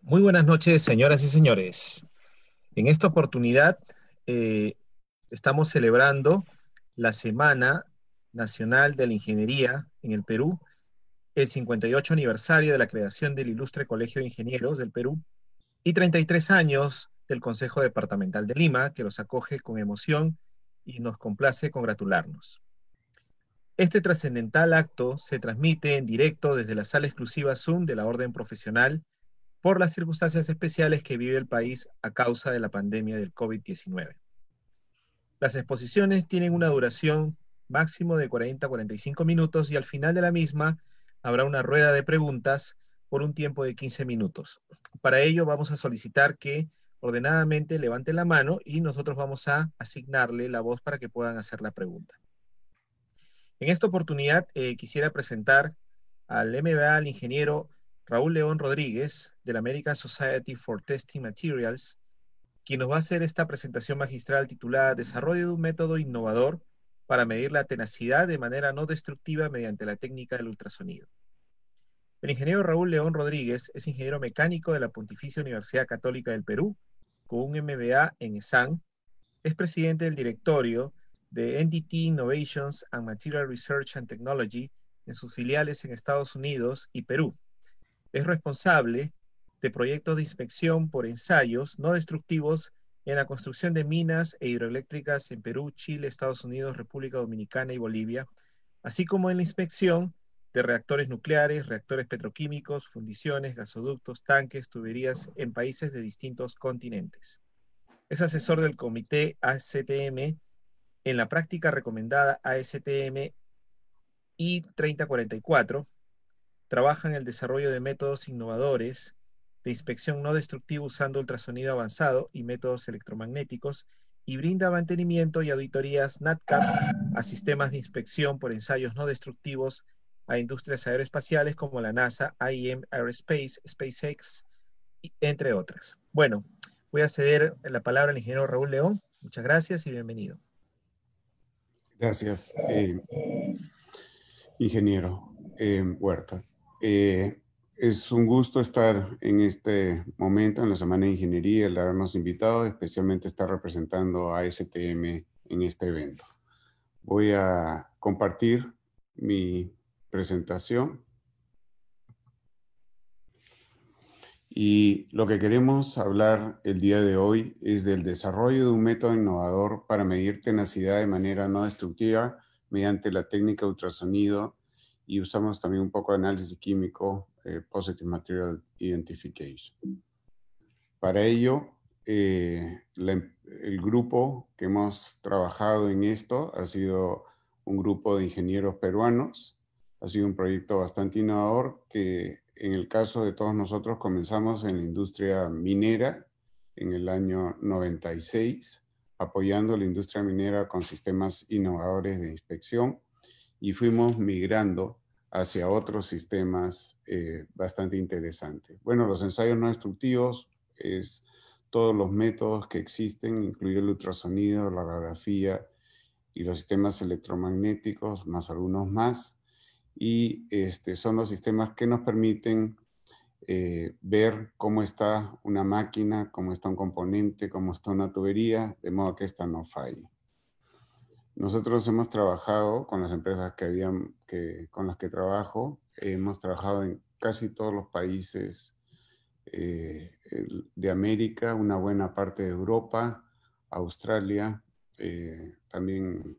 Muy buenas noches, señoras y señores. En esta oportunidad eh, estamos celebrando la Semana Nacional de la Ingeniería en el Perú, el 58 aniversario de la creación del Ilustre Colegio de Ingenieros del Perú y 33 años del Consejo Departamental de Lima, que los acoge con emoción y nos complace congratularnos. Este trascendental acto se transmite en directo desde la sala exclusiva Zoom de la Orden Profesional por las circunstancias especiales que vive el país a causa de la pandemia del COVID-19. Las exposiciones tienen una duración máximo de 40 a 45 minutos y al final de la misma habrá una rueda de preguntas por un tiempo de 15 minutos. Para ello vamos a solicitar que ordenadamente levanten la mano y nosotros vamos a asignarle la voz para que puedan hacer la pregunta. En esta oportunidad quisiera presentar al MBA, al ingeniero Raúl León Rodríguez, de la American Society for Testing Materials, quien nos va a hacer esta presentación magistral titulada Desarrollo de un método innovador para medir la tenacidad de manera no destructiva mediante la técnica del ultrasonido. El ingeniero Raúl León Rodríguez es ingeniero mecánico de la Pontificia Universidad Católica del Perú, con un MBA en ESAN. Es presidente del directorio de NDT Innovations and Material Research and Technology en sus filiales en Estados Unidos y Perú. Es responsable de proyectos de inspección por ensayos no destructivos en la construcción de minas e hidroeléctricas en Perú, Chile, Estados Unidos, República Dominicana y Bolivia, así como en la inspección de reactores nucleares, reactores petroquímicos, fundiciones, gasoductos, tanques, tuberías en países de distintos continentes. Es asesor del comité ASTM en la práctica recomendada ASTM I-3044. Trabaja en el desarrollo de métodos innovadores de inspección no destructiva usando ultrasonido avanzado y métodos electromagnéticos y brinda mantenimiento y auditorías NatCap a sistemas de inspección por ensayos no destructivos a industrias aeroespaciales como la NASA, IM Aerospace, SpaceX, entre otras. Bueno, voy a ceder la palabra al ingeniero Raúl León. Muchas gracias y bienvenido. Gracias, ingeniero Huerta. Es un gusto estar en este momento, en la Semana de Ingeniería, el habernos invitado, especialmente estar representando a STM en este evento. Voy a compartir mi presentación. Y lo que queremos hablar el día de hoy es del desarrollo de un método innovador para medir tenacidad de manera no destructiva mediante la técnica de ultrasonido, y usamos también un poco de análisis químico, Positive Material Identification. Para ello, el grupo que hemos trabajado en esto ha sido un grupo de ingenieros peruanos. Ha sido un proyecto bastante innovador que en el caso de todos nosotros comenzamos en la industria minera en el año 96, apoyando la industria minera con sistemas innovadores de inspección, y fuimos migrando hacia otros sistemas bastante interesantes. Bueno, los ensayos no destructivos es todos los métodos que existen, incluido el ultrasonido, la radiografía y los sistemas electromagnéticos, más algunos más. Y son los sistemas que nos permiten ver cómo está una máquina, cómo está un componente, cómo está una tubería, de modo que esta no falle. Nosotros hemos trabajado con las empresas con las que trabajo, hemos trabajado en casi todos los países de América, una buena parte de Europa, Australia, también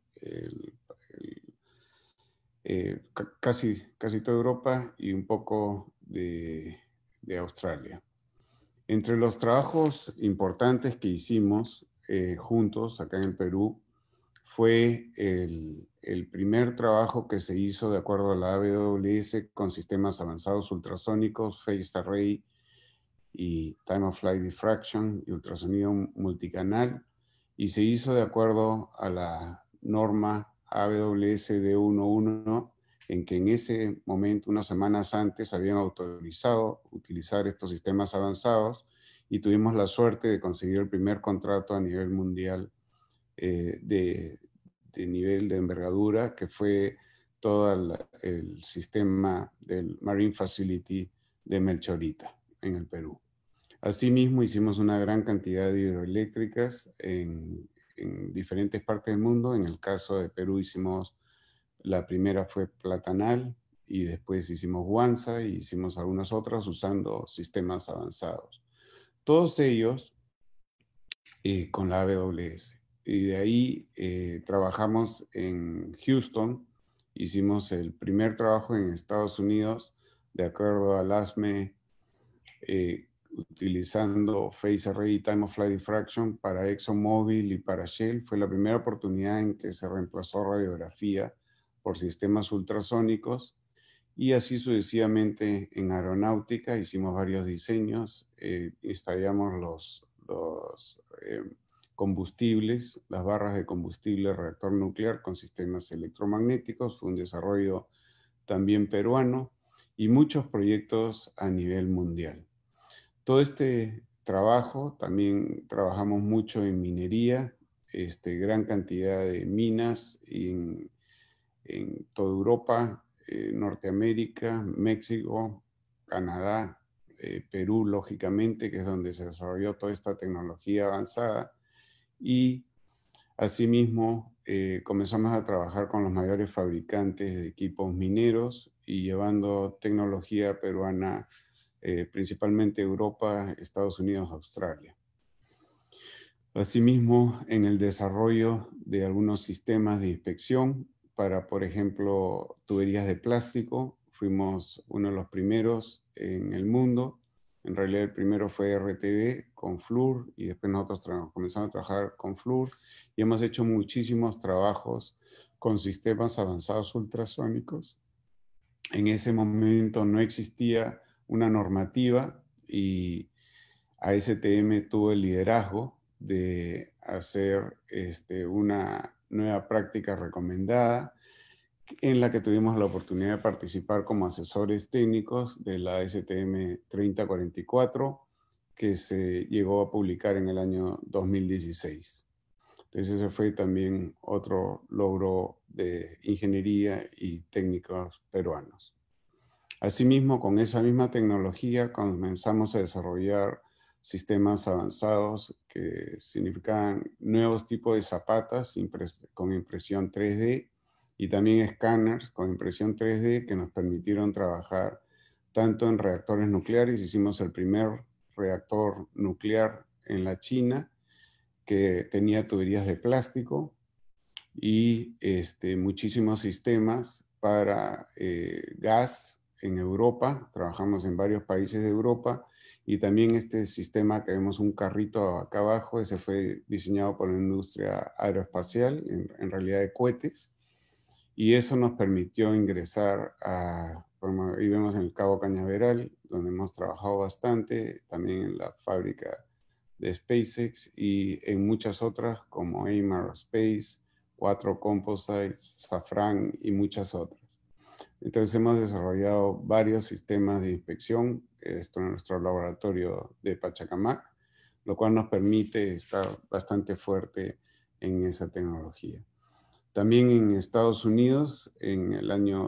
casi toda Europa y un poco de Australia. Entre los trabajos importantes que hicimos juntos acá en el Perú fue el primer trabajo que se hizo de acuerdo a la AWS con sistemas avanzados ultrasónicos, Phased Array y Time of Flight Diffraction y ultrasonido multicanal, y se hizo de acuerdo a la norma AWS D11, en que en ese momento, unas semanas antes, habían autorizado utilizar estos sistemas avanzados, y tuvimos la suerte de conseguir el primer contrato a nivel mundial de nivel de envergadura, que fue todo el sistema del Marine Facility de Melchorita en el Perú. Asimismo, hicimos una gran cantidad de hidroeléctricas en diferentes partes del mundo. En el caso de Perú hicimos, la primera fue Platanal, y después hicimos Huanza, y hicimos algunas otras usando sistemas avanzados. Todos ellos con la AWS. Y de ahí trabajamos en Houston. Hicimos el primer trabajo en Estados Unidos, de acuerdo al ASME, utilizando Phase Array y Time of Flight Diffraction para ExxonMobil y para Shell. Fue la primera oportunidad en que se reemplazó radiografía por sistemas ultrasónicos. Y así sucesivamente en aeronáutica hicimos varios diseños, instalamos los combustibles, las barras de combustible reactor nuclear con sistemas electromagnéticos. Fue un desarrollo también peruano, y muchos proyectos a nivel mundial. Todo este trabajo, también trabajamos mucho en minería, gran cantidad de minas en toda Europa, Norteamérica, México, Canadá, Perú, lógicamente, que es donde se desarrolló toda esta tecnología avanzada. Y asimismo, comenzamos a trabajar con los mayores fabricantes de equipos mineros y llevando tecnología peruana, principalmente Europa, Estados Unidos, Australia. Asimismo, en el desarrollo de algunos sistemas de inspección para, por ejemplo, tuberías de plástico, fuimos uno de los primeros en el mundo. En realidad el primero fue RTD con FLUR, y después nosotros comenzamos a trabajar con FLUR, y hemos hecho muchísimos trabajos con sistemas avanzados ultrasónicos. En ese momento no existía una normativa, y ASTM tuvo el liderazgo de hacer una nueva práctica recomendada, en la que tuvimos la oportunidad de participar como asesores técnicos de la ASTM 3044, que se llegó a publicar en el año 2016. Entonces ese fue también otro logro de ingeniería y técnicos peruanos. Asimismo, con esa misma tecnología comenzamos a desarrollar sistemas avanzados que significaban nuevos tipos de zapatas con impresión 3D, y también escáneres con impresión 3D que nos permitieron trabajar tanto en reactores nucleares. Hicimos el primer reactor nuclear en la China que tenía tuberías de plástico, y muchísimos sistemas para gas en Europa. Trabajamos en varios países de Europa, y también este sistema que vemos, un carrito acá abajo, ese fue diseñado por la industria aeroespacial, en realidad de cohetes, y eso nos permitió ingresar ahí vemos en el Cabo Cañaveral, donde hemos trabajado bastante, también en la fábrica de SpaceX y en muchas otras como AIM Aerospace, 4 Composites, Safran y muchas otras. Entonces hemos desarrollado varios sistemas de inspección, esto en nuestro laboratorio de Pachacamac, lo cual nos permite estar bastante fuerte en esa tecnología. También en Estados Unidos, en el año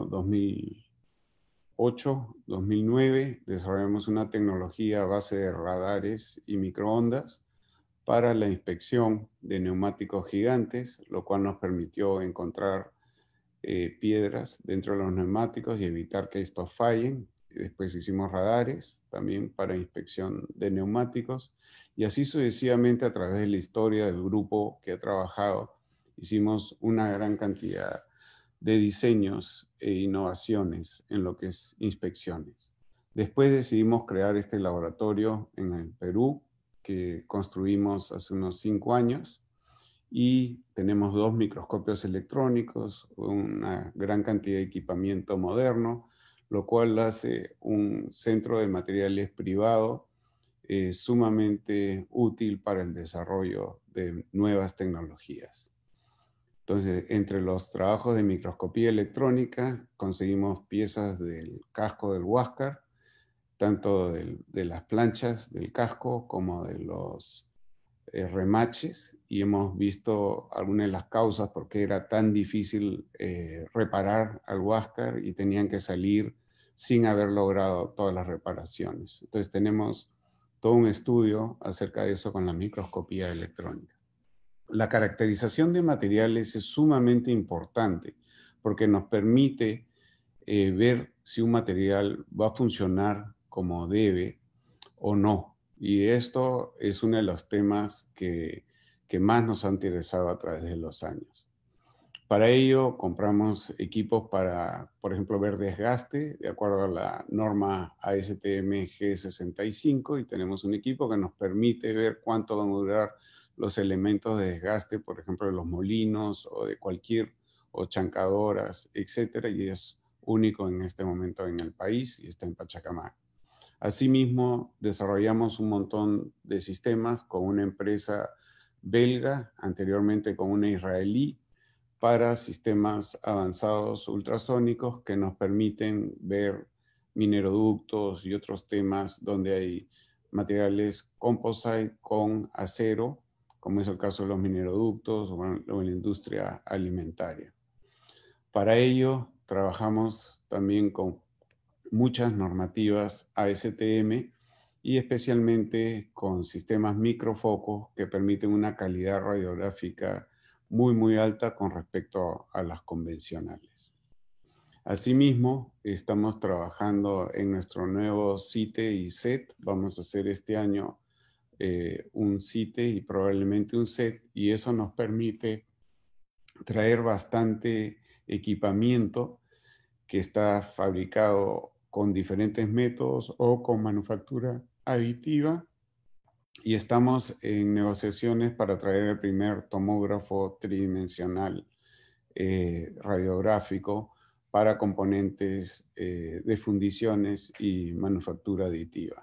2008, 2009, desarrollamos una tecnología a base de radares y microondas para la inspección de neumáticos gigantes, lo cual nos permitió encontrar piedras dentro de los neumáticos y evitar que estos fallen. Después hicimos radares también para inspección de neumáticos, y así sucesivamente a través de la historia del grupo que ha trabajado, hicimos una gran cantidad de diseños e innovaciones en lo que es inspecciones. Después decidimos crear este laboratorio en el Perú, que construimos hace unos 5 años, y tenemos 2 microscopios electrónicos, una gran cantidad de equipamiento moderno, lo cual hace un centro de materiales privado sumamente útil para el desarrollo de nuevas tecnologías. Entonces, entre los trabajos de microscopía electrónica, conseguimos piezas del casco del Huáscar, tanto de las planchas del casco como de los remaches, y hemos visto algunas de las causas por qué era tan difícil reparar al Huáscar y tenían que salir sin haber logrado todas las reparaciones. Entonces tenemos todo un estudio acerca de eso con la microscopía electrónica. La caracterización de materiales es sumamente importante porque nos permite ver si un material va a funcionar como debe o no. Y esto es uno de los temas que más nos han interesado a través de los años. Para ello compramos equipos para, por ejemplo, ver desgaste de acuerdo a la norma ASTM G65 y tenemos un equipo que nos permite ver cuánto van a durar los elementos de desgaste, por ejemplo, de los molinos o de cualquier, o chancadoras, etcétera, y es único en este momento en el país y está en Pachacamac. Asimismo, desarrollamos un montón de sistemas con una empresa belga, anteriormente con una israelí, para sistemas avanzados ultrasónicos que nos permiten ver mineroductos y otros temas donde hay materiales composite con acero, como es el caso de los mineroductos o en la industria alimentaria. Para ello, trabajamos también con muchas normativas ASTM y especialmente con sistemas microfocos que permiten una calidad radiográfica muy alta con respecto a las convencionales. Asimismo, estamos trabajando en nuestro nuevo CITE y SET. Vamos a hacer este año un CITE y probablemente un SET, y eso nos permite traer bastante equipamiento que está fabricado con diferentes métodos o con manufactura aditiva, y estamos en negociaciones para traer el primer tomógrafo tridimensional radiográfico para componentes de fundiciones y manufactura aditiva.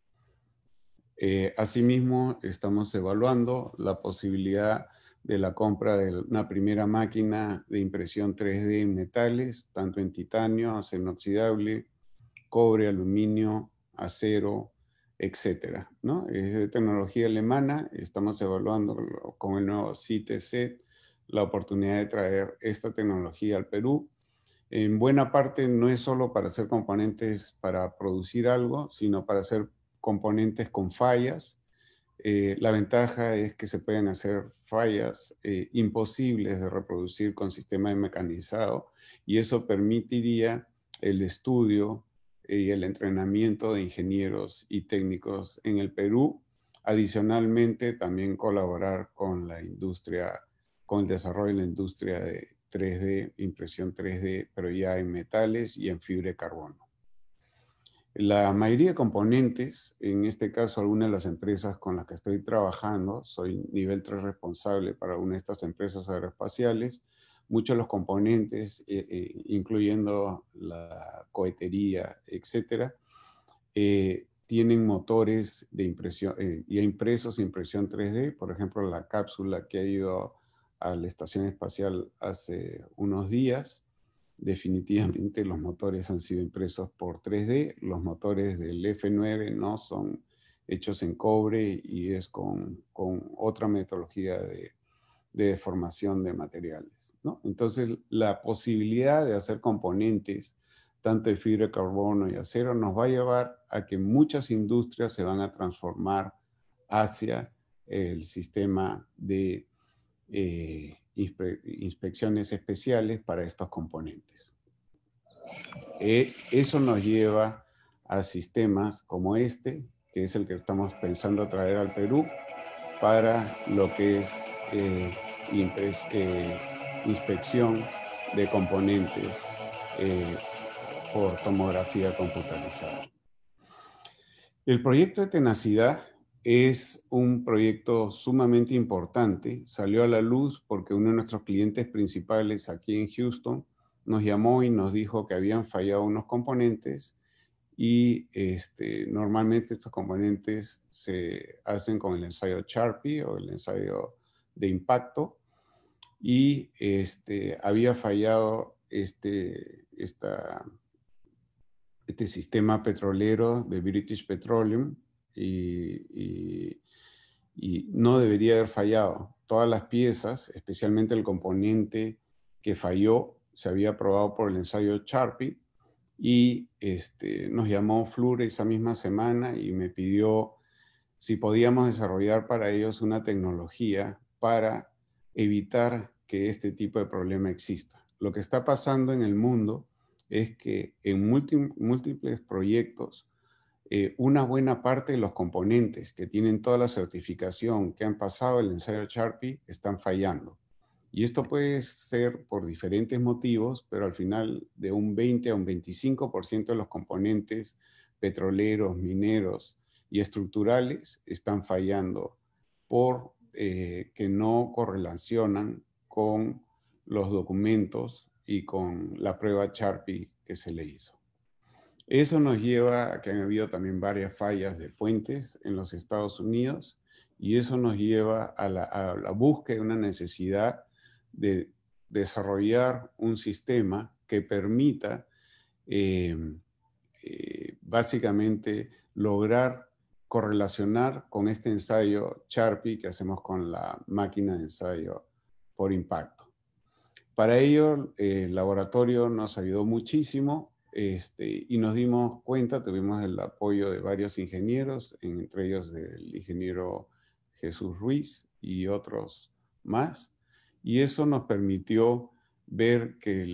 Asimismo, estamos evaluando la posibilidad de la compra de una primera máquina de impresión 3D en metales, tanto en titanio, acero inoxidable, cobre, aluminio, acero, etcétera, ¿no? Es de tecnología alemana. Estamos evaluando con el nuevo CITE-SET la oportunidad de traer esta tecnología al Perú. En buena parte no es solo para hacer componentes para producir algo, sino para hacer componentes con fallas. La ventaja es que se pueden hacer fallas imposibles de reproducir con sistema de mecanizado, y eso permitiría el estudio y el entrenamiento de ingenieros y técnicos en el Perú. Adicionalmente, también colaborar con la industria, con el desarrollo de la industria de 3D, impresión 3D, pero ya en metales y en fibra de carbono. La mayoría de componentes, en este caso algunas de las empresas con las que estoy trabajando, soy nivel 3 responsable para una de estas empresas aeroespaciales, muchos de los componentes, incluyendo la cohetería, etcétera, tienen motores de impresión, ya impresos impresión 3D. Por ejemplo, la cápsula que ha ido a la Estación Espacial hace unos días, definitivamente los motores han sido impresos por 3D. Los motores del F9 no son hechos en cobre y es con otra metodología de deformación de materiales, ¿no? Entonces, la posibilidad de hacer componentes, tanto de fibra de carbono y acero, nos va a llevar a que muchas industrias se van a transformar hacia el sistema de inspecciones especiales para estos componentes. Eso nos lleva a sistemas como este, que es el que estamos pensando traer al Perú, para lo que es inspección de componentes por tomografía computarizada. El proyecto de tenacidad es un proyecto sumamente importante. Salió a la luz porque uno de nuestros clientes principales aquí en Houston nos llamó y nos dijo que habían fallado unos componentes, y normalmente estos componentes se hacen con el ensayo Charpy o el ensayo de impacto, y había fallado este sistema petrolero de British Petroleum, y no debería haber fallado. Todas las piezas, especialmente el componente que falló, se había aprobado por el ensayo Charpy, y nos llamó Fluor esa misma semana y me pidió si podíamos desarrollar para ellos una tecnología para evitar que este tipo de problema exista. Lo que está pasando en el mundo es que en múltiples proyectos, una buena parte de los componentes que tienen toda la certificación, que han pasado el ensayo Sharpie, están fallando. Y esto puede ser por diferentes motivos, pero al final de un 20 a un 25% de los componentes petroleros, mineros y estructurales están fallando por que no correlacionan con los documentos y con la prueba Sharpie que se le hizo. Eso nos lleva a que han habido también varias fallas de puentes en los Estados Unidos, y eso nos lleva a la búsqueda de una necesidad de desarrollar un sistema que permita básicamente lograr correlacionar con este ensayo Sharpie que hacemos con la máquina de ensayo por impacto. Para ello, el laboratorio nos ayudó muchísimo y nos dimos cuenta, tuvimos el apoyo de varios ingenieros, entre ellos del ingeniero Jesús Ruiz y otros más, y eso nos permitió ver que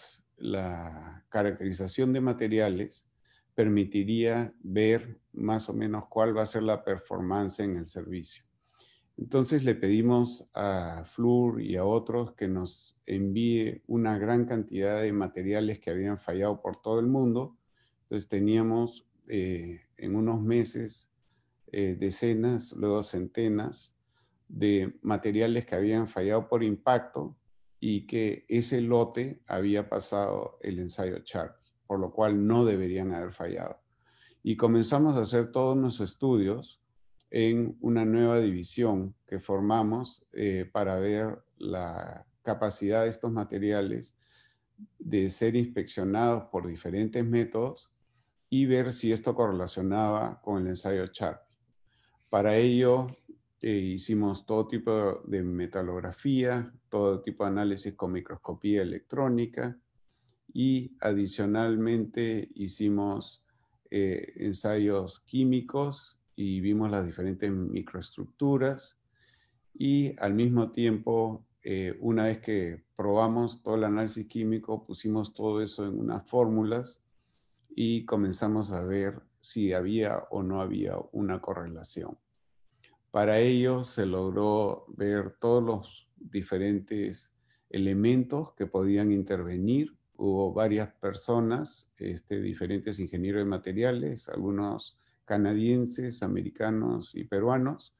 la caracterización de materiales permitiría ver más o menos cuál va a ser la performance en el servicio. Entonces le pedimos a Fluor y a otros que nos envíe una gran cantidad de materiales que habían fallado por todo el mundo. Entonces teníamos en unos meses decenas, luego centenas de materiales que habían fallado por impacto y que ese lote había pasado el ensayo Sharpie, por lo cual no deberían haber fallado. Y comenzamos a hacer todos nuestros estudios en una nueva división que formamos para ver la capacidad de estos materiales de ser inspeccionados por diferentes métodos y ver si esto correlacionaba con el ensayo Sharpie. Para ello hicimos todo tipo de metalografía, todo tipo de análisis con microscopía electrónica y adicionalmente hicimos ensayos químicos y vimos las diferentes microestructuras, y al mismo tiempo, una vez que probamos todo el análisis químico, pusimos todo eso en unas fórmulas y comenzamos a ver si había o no había una correlación. Para ello se logró ver todos los diferentes elementos que podían intervenir. Hubo varias personas, diferentes ingenieros de materiales, algunos canadienses, americanos y peruanos,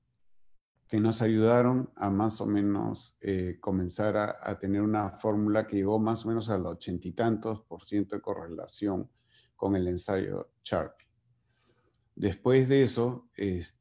que nos ayudaron a más o menos comenzar a tener una fórmula que llegó más o menos al 80 y tantos % de correlación con el ensayo Sharpie. Después de eso,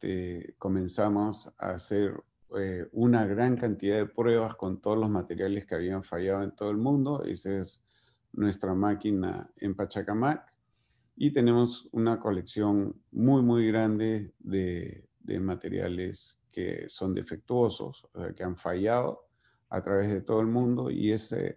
comenzamos a hacer una gran cantidad de pruebas con todos los materiales que habían fallado en todo el mundo. Esa es nuestra máquina en Pachacamac. Y tenemos una colección muy, muy grande de materiales que son defectuosos, que han fallado a través de todo el mundo. Y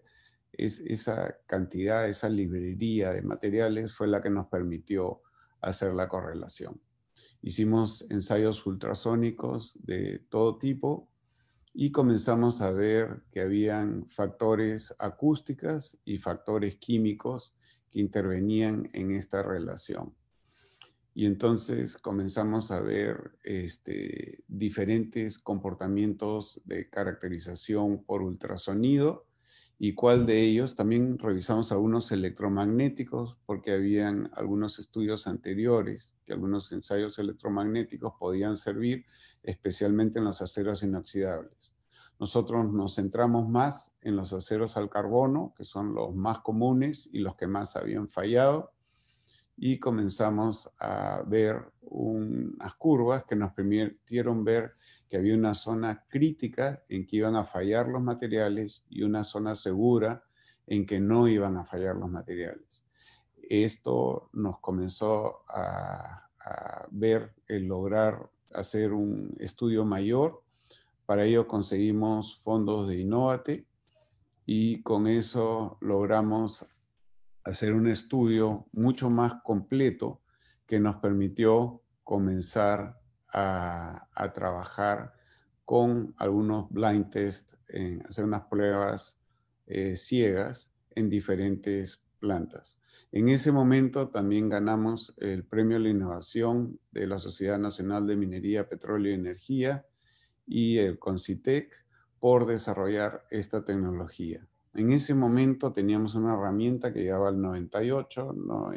esa cantidad, esa librería de materiales fue la que nos permitió hacer la correlación. Hicimos ensayos ultrasónicos de todo tipo y comenzamos a ver que habían factores acústicas y factores químicos que intervenían en esta relación. Y entonces comenzamos a ver diferentes comportamientos de caracterización por ultrasonido, y cuál de ellos, también revisamos algunos electromagnéticos, porque habían algunos estudios anteriores que algunos ensayos electromagnéticos podían servir, especialmente en los aceros inoxidables. Nosotros nos centramos más en los aceros al carbono, que son los más comunes y los que más habían fallado, y comenzamos a ver unas curvas que nos permitieron ver que había una zona crítica en que iban a fallar los materiales y una zona segura en que no iban a fallar los materiales. Esto nos comenzó a ver el lograr hacer un estudio mayor. Para ello conseguimos fondos de Innovate y con eso logramos hacer un estudio mucho más completo que nos permitió comenzar a trabajar con algunos blind test, hacer unas pruebas ciegas en diferentes plantas. En ese momento también ganamos el Premio a la Innovación de la Sociedad Nacional de Minería, Petróleo y Energía y el CONCITEC por desarrollar esta tecnología. En ese momento teníamos una herramienta que llegaba al 98,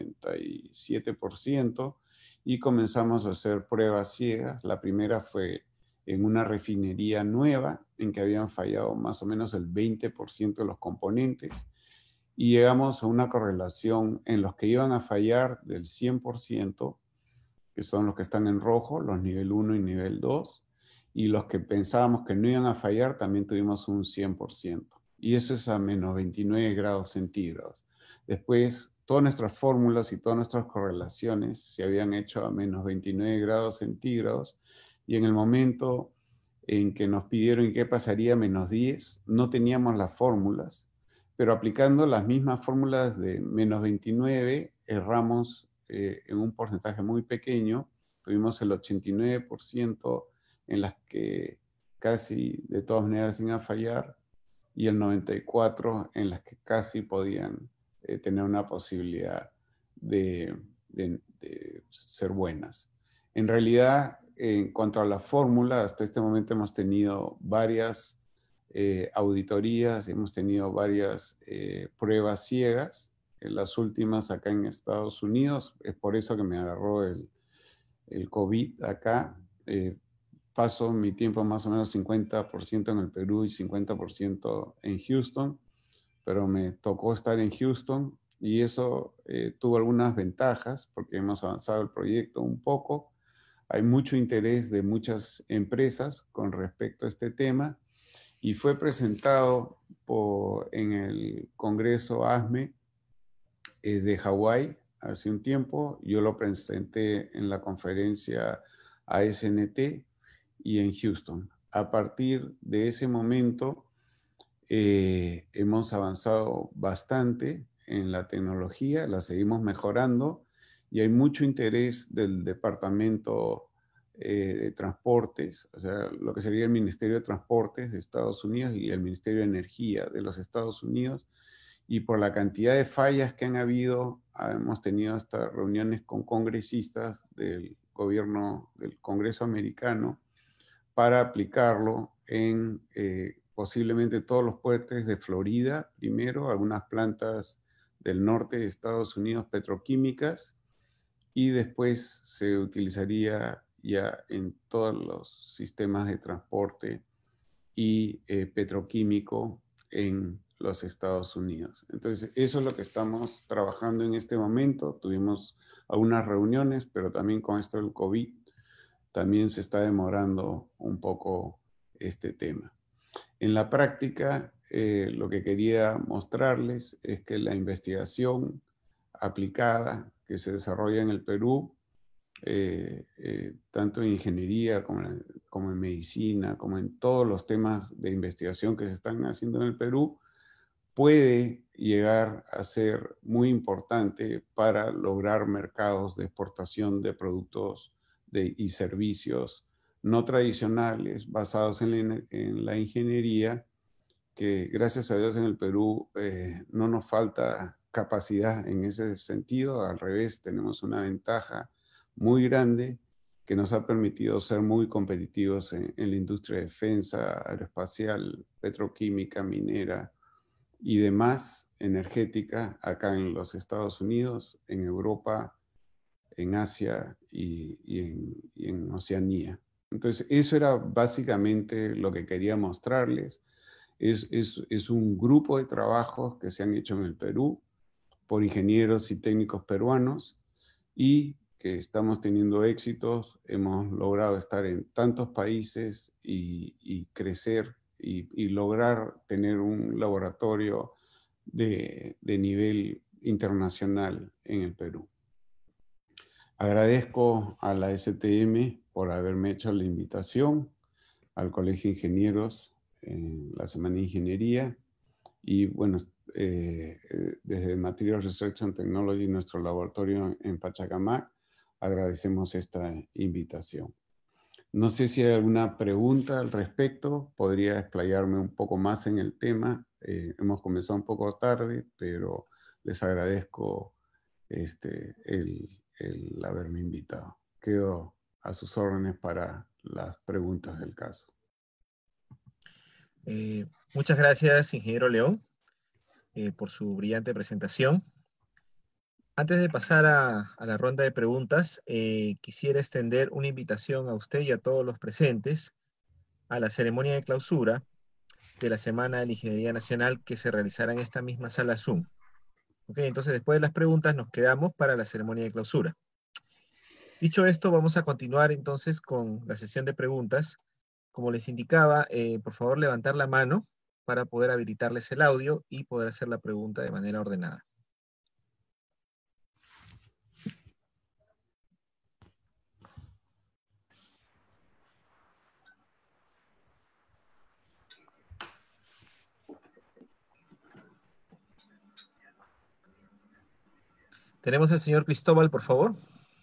97% y comenzamos a hacer pruebas ciegas. La primera fue en una refinería nueva en que habían fallado más o menos el 20% de los componentes y llegamos a una correlación en los que iban a fallar del 100%, que son los que están en rojo, los nivel 1 y nivel 2, y los que pensábamos que no iban a fallar también tuvimos un 100%. Y eso es a menos 29 grados centígrados. Después, todas nuestras fórmulas y todas nuestras correlaciones se habían hecho a menos 29 grados centígrados, y en el momento en que nos pidieron qué pasaría a menos 10, no teníamos las fórmulas, pero aplicando las mismas fórmulas de menos 29, erramos en un porcentaje muy pequeño. Tuvimos el 89% en las que casi de todas maneras iban a fallar y el 94% en las que casi podían tener una posibilidad de ser buenas. En realidad, en cuanto a la fórmula, hasta este momento hemos tenido varias auditorías, hemos tenido varias pruebas ciegas, las últimas acá en Estados Unidos, es por eso que me agarró el COVID acá. Paso mi tiempo más o menos 50% en el Perú y 50% en Houston, pero me tocó estar en Houston y eso tuvo algunas ventajas porque hemos avanzado el proyecto un poco. Hay mucho interés de muchas empresas con respecto a este tema y fue presentado en el Congreso ASME de Hawái hace un tiempo. Yo lo presenté en la conferencia ASNT y en Houston. A partir de ese momento hemos avanzado bastante en la tecnología, la seguimos mejorando y hay mucho interés del Departamento de Transportes, o sea, lo que sería el Ministerio de Transportes de Estados Unidos y el Ministerio de Energía de los Estados Unidos. Y por la cantidad de fallas que han habido, hemos tenido hasta reuniones con congresistas del gobierno, del Congreso americano, para aplicarlo en posiblemente todos los puertos de Florida, primero, algunas plantas del norte de Estados Unidos petroquímicas, y después se utilizaría ya en todos los sistemas de transporte y petroquímico en los Estados Unidos. Entonces, eso es lo que estamos trabajando en este momento. Tuvimos algunas reuniones, pero también con esto del COVID, también se está demorando un poco este tema. En la práctica, lo que quería mostrarles es que la investigación aplicada que se desarrolla en el Perú, tanto en ingeniería como en medicina, como en todos los temas de investigación que se están haciendo en el Perú, puede llegar a ser muy importante para lograr mercados de exportación de productos y servicios no tradicionales basados en la ingeniería, que gracias a Dios en el Perú no nos falta capacidad en ese sentido. Al revés, tenemos una ventaja muy grande que nos ha permitido ser muy competitivos en la industria de defensa, aeroespacial, petroquímica, minera y demás energética acá en los Estados Unidos, en Europa, en Asia y en Oceanía. Entonces, eso era básicamente lo que quería mostrarles. Es un grupo de trabajos que se han hecho en el Perú por ingenieros y técnicos peruanos y que estamos teniendo éxitos. Hemos logrado estar en tantos países y crecer y lograr tener un laboratorio de nivel internacional en el Perú. Agradezco a la STM por haberme hecho la invitación, al Colegio de Ingenieros en la Semana de Ingeniería y bueno, desde Materials Research and Technology, nuestro laboratorio en Pachacamac, agradecemos esta invitación. No sé si hay alguna pregunta al respecto. Podría explayarme un poco más en el tema. Hemos comenzado un poco tarde, pero les agradezco el haberme invitado. Quedo a sus órdenes para las preguntas del caso. Muchas gracias, ingeniero León, por su brillante presentación. Antes de pasar a la ronda de preguntas, quisiera extender una invitación a usted y a todos los presentes a la ceremonia de clausura de la Semana de la Ingeniería Nacional que se realizará en esta misma sala Zoom. Ok, entonces después de las preguntas nos quedamos para la ceremonia de clausura. Dicho esto, vamos a continuar entonces con la sesión de preguntas. Como les indicaba, por favor levantar la mano para poder habilitarles el audio y poder hacer la pregunta de manera ordenada. Tenemos al señor Cristóbal, por favor.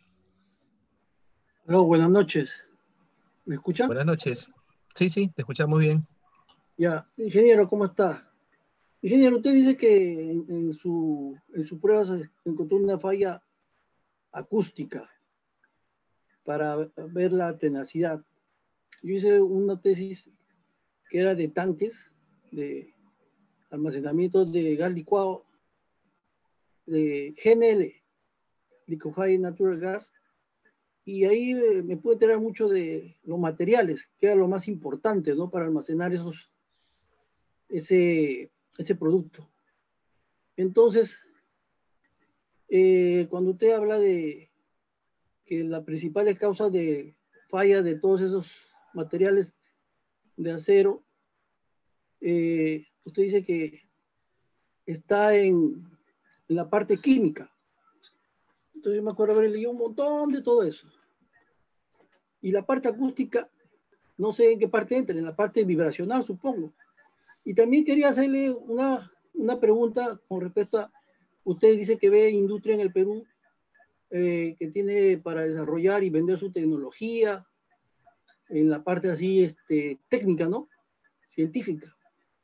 Hola, buenas noches. ¿Me escucha? Buenas noches. Sí, te escuchamos bien. Ya, ingeniero, ¿cómo está? Ingeniero, usted dice que en su prueba se encontró una falla acústica para ver la tenacidad. Yo hice una tesis que era de tanques de almacenamiento de gas licuado de GNL, Liquefied Natural Gas, y ahí me pude enterar mucho de los materiales, que era lo más importante, ¿no? Para almacenar ese producto. Entonces, cuando usted habla de que las principales causas de falla de todos esos materiales de acero, usted dice que está en la parte química. Entonces yo me acuerdo haber leído un montón de todo eso. Y la parte acústica, no sé en qué parte entra, en la parte vibracional, supongo. Y también quería hacerle una pregunta con respecto a, usted dice que ve industria en el Perú, que tiene para desarrollar y vender su tecnología en la parte así técnica, ¿no? Científica.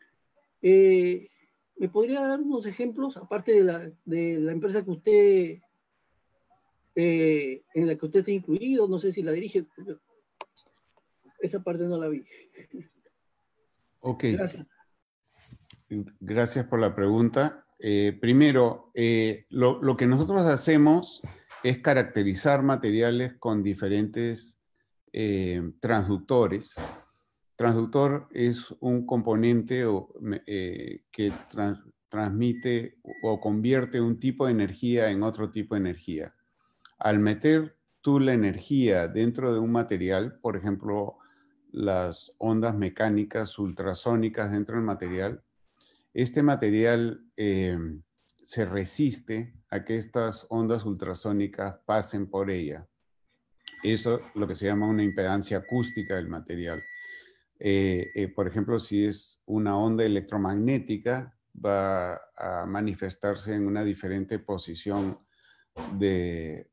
¿Me podría dar unos ejemplos, aparte de la empresa que usted, en la que usted está incluido? No sé si la dirige, esa parte no la vi. Ok. Gracias. Gracias por la pregunta. Primero, lo que nosotros hacemos es caracterizar materiales con diferentes transductores. Transductor es un componente que transmite o convierte un tipo de energía en otro tipo de energía. Al meter tú la energía dentro de un material, por ejemplo, las ondas mecánicas ultrasónicas dentro del material, este material se resiste a que estas ondas ultrasónicas pasen por ella. Eso es lo que se llama una impedancia acústica del material. Por ejemplo, si es una onda electromagnética, va a manifestarse en una diferente posición de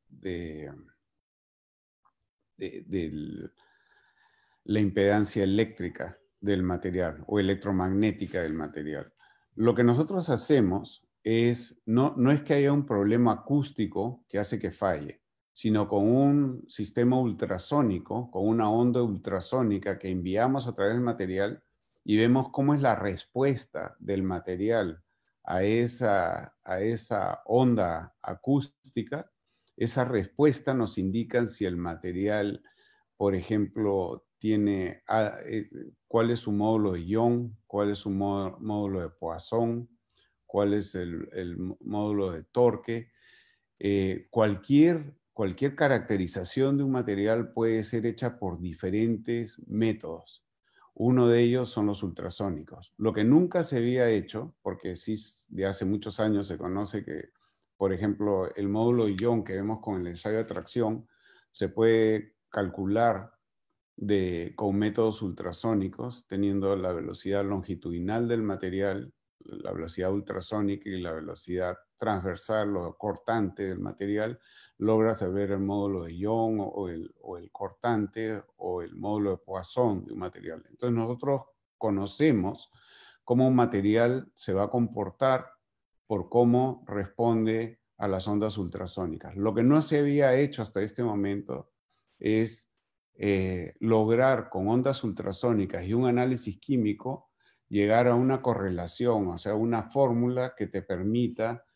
la impedancia eléctrica del material o electromagnética del material. Lo que nosotros hacemos es, no es que haya un problema acústico que hace que falle, sino con un sistema ultrasónico, con una onda ultrasónica que enviamos a través del material y vemos cómo es la respuesta del material a esa onda acústica. Esa respuesta nos indica si el material, por ejemplo, tiene cuál es su módulo de Young, cuál es su módulo de Poisson, cuál es el módulo de torque. Cualquier caracterización de un material puede ser hecha por diferentes métodos. Uno de ellos son los ultrasónicos. Lo que nunca se había hecho, porque sí de hace muchos años se conoce que, por ejemplo, el módulo de Young que vemos con el ensayo de atracción se puede calcular con métodos ultrasónicos, teniendo la velocidad longitudinal del material, la velocidad ultrasónica y la velocidad transversal o cortante del material, logra saber el módulo de Young o el cortante o el módulo de Poisson de un material. Entonces nosotros conocemos cómo un material se va a comportar por cómo responde a las ondas ultrasónicas. Lo que no se había hecho hasta este momento es lograr con ondas ultrasónicas y un análisis químico llegar a una correlación, o sea, una fórmula que te permita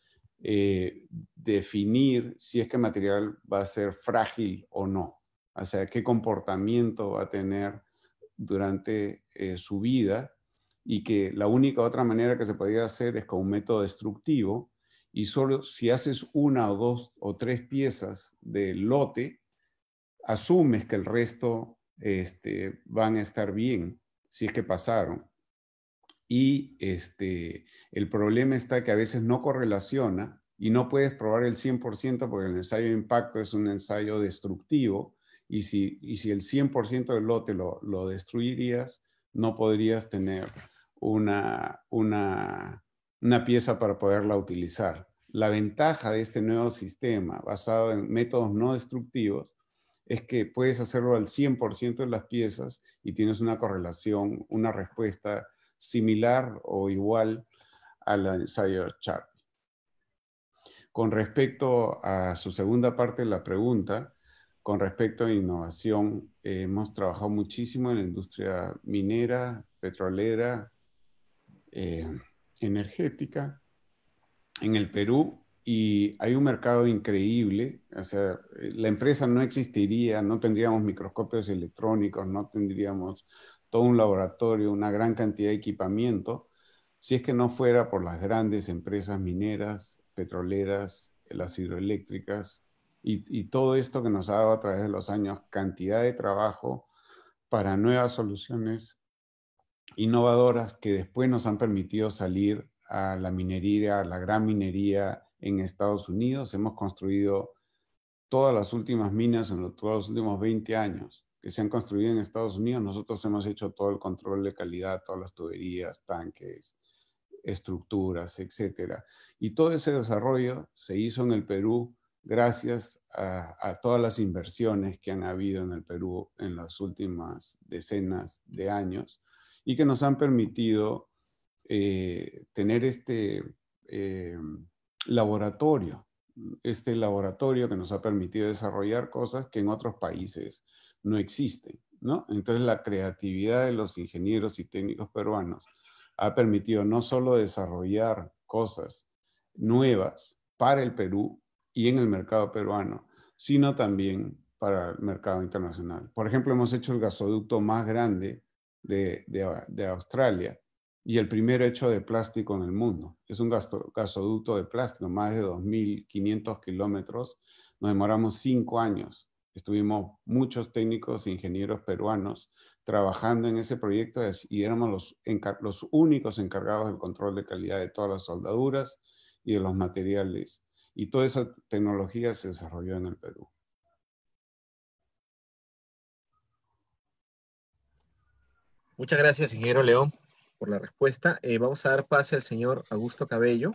definir si es que el material va a ser frágil o no, o sea, qué comportamiento va a tener durante su vida, y que la única otra manera que se podía hacer es con un método destructivo, y solo si haces una o dos o tres piezas del lote, asumes que el resto van a estar bien, si es que pasaron. Y el problema está que a veces no correlaciona y no puedes probar el 100% porque el ensayo de impacto es un ensayo destructivo, y si el 100% del lote lo destruirías, no podrías tener una pieza para poderla utilizar. La ventaja de este nuevo sistema basado en métodos no destructivos es que puedes hacerlo al 100% de las piezas y tienes una correlación, una respuesta similar o igual al ensayo Charpy. Con respecto a su segunda parte de la pregunta, con respecto a innovación, hemos trabajado muchísimo en la industria minera, petrolera, energética en el Perú, y hay un mercado increíble. O sea, la empresa no existiría, no tendríamos microscopios electrónicos, no tendríamos todo un laboratorio, una gran cantidad de equipamiento, si es que no fuera por las grandes empresas mineras, petroleras, las hidroeléctricas, y todo esto que nos ha dado a través de los años cantidad de trabajo para nuevas soluciones innovadoras que después nos han permitido salir a la minería, a la gran minería en Estados Unidos. Hemos construido todas las últimas minas en todos los últimos 20 años que se han construido en Estados Unidos. Nosotros hemos hecho todo el control de calidad, todas las tuberías, tanques, estructuras, etcétera. Y todo ese desarrollo se hizo en el Perú gracias a todas las inversiones que han habido en el Perú en las últimas decenas de años, y que nos han permitido tener este laboratorio que nos ha permitido desarrollar cosas que en otros países no existen, ¿no? Entonces la creatividad de los ingenieros y técnicos peruanos ha permitido no solo desarrollar cosas nuevas para el Perú y en el mercado peruano, sino también para el mercado internacional. Por ejemplo, hemos hecho el gasoducto más grande de Australia, y el primero hecho de plástico en el mundo. Es un gasoducto de plástico, más de 2.500 kilómetros. Nos demoramos 5 años. Estuvimos muchos técnicos e ingenieros peruanos trabajando en ese proyecto, y éramos los únicos encargados del control de calidad de todas las soldaduras y de los materiales. Y toda esa tecnología se desarrolló en el Perú. Muchas gracias, ingeniero León, por la respuesta. Vamos a dar pase al señor Augusto Cabello.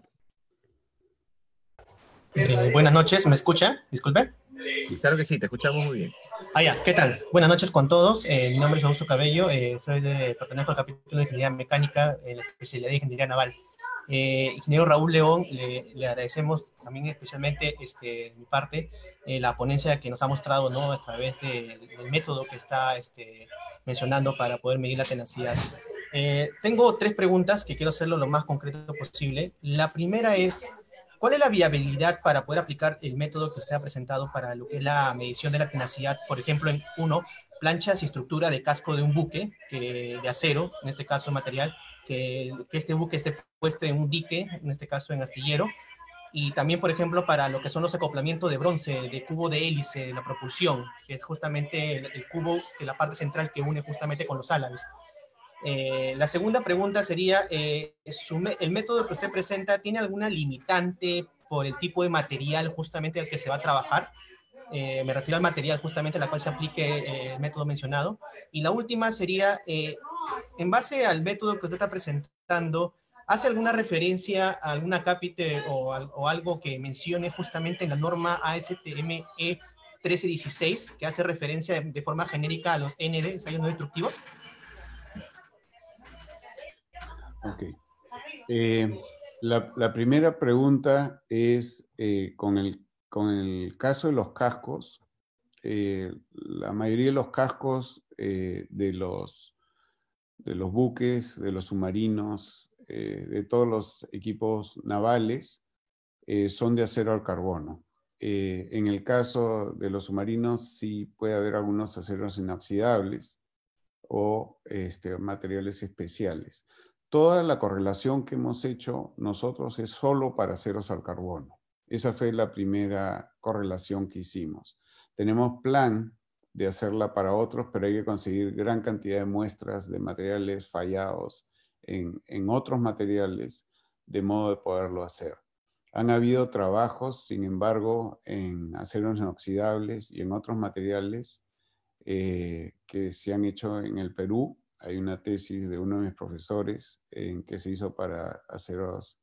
Buenas noches, ¿me escucha? Disculpe. Claro que sí, te escuchamos muy bien. Ya, ¿qué tal? Buenas noches con todos. Mi nombre es Augusto Cabello, pertenezco al capítulo de Ingeniería Mecánica en la especialidad de Ingeniería Naval. Ingeniero Raúl León, le agradecemos también especialmente de mi parte la ponencia que nos ha mostrado, ¿no?, a través del método que está mencionando para poder medir la tenacidad. Tengo 3 preguntas que quiero hacerlo lo más concreto posible. La primera es, ¿cuál es la viabilidad para poder aplicar el método que usted ha presentado para lo que es la medición de la tenacidad? Por ejemplo, en 1, planchas y estructura de casco de un buque de acero, en este caso material, que este buque esté puesto en un dique, en este caso en astillero, y también, por ejemplo, para lo que son los acoplamientos de bronce, de cubo de hélice, de la propulsión, que es justamente el cubo, que la parte central que une justamente con los álabes. La segunda pregunta sería, ¿el método que usted presenta tiene alguna limitante por el tipo de material justamente al que se va a trabajar? Me refiero al material justamente al cual se aplique el método mencionado. Y la última sería, en base al método que usted está presentando, ¿Hace alguna referencia a alguna cápite o algo que mencione justamente en la norma ASTME 1316, que hace referencia de forma genérica a los ND, ensayos no destructivos? Ok. La primera pregunta es con el caso de los cascos. La mayoría de los cascos de los buques, de los submarinos, de todos los equipos navales, son de acero al carbono. En el caso de los submarinos sí puede haber algunos aceros inoxidables o materiales especiales. Toda la correlación que hemos hecho nosotros es solo para aceros al carbono. Esa fue la primera correlación que hicimos. Tenemos plan de hacerla para otros, pero hay que conseguir gran cantidad de muestras de materiales fallados en otros materiales, de modo de poderlo hacer. Han habido trabajos, sin embargo, en aceros inoxidables y en otros materiales que se han hecho en el Perú. Hay una tesis de uno de mis profesores que se hizo para aceros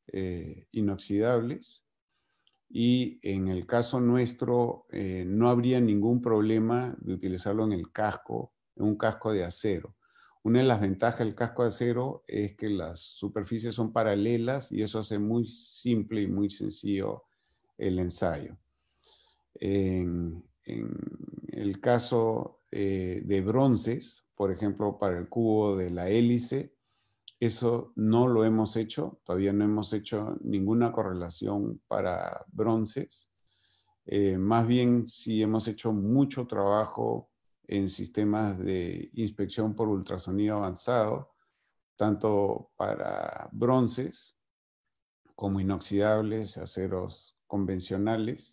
inoxidables. Y en el caso nuestro, no habría ningún problema de utilizarlo en el casco, en un casco de acero. Una de las ventajas del casco de acero es que las superficies son paralelas y eso hace muy simple y muy sencillo el ensayo. En el caso de bronces, por ejemplo, para el cubo de la hélice, eso no lo hemos hecho, todavía no hemos hecho ninguna correlación para bronces. Más bien sí hemos hecho mucho trabajo en sistemas de inspección por ultrasonido avanzado, tanto para bronces como inoxidables, aceros convencionales.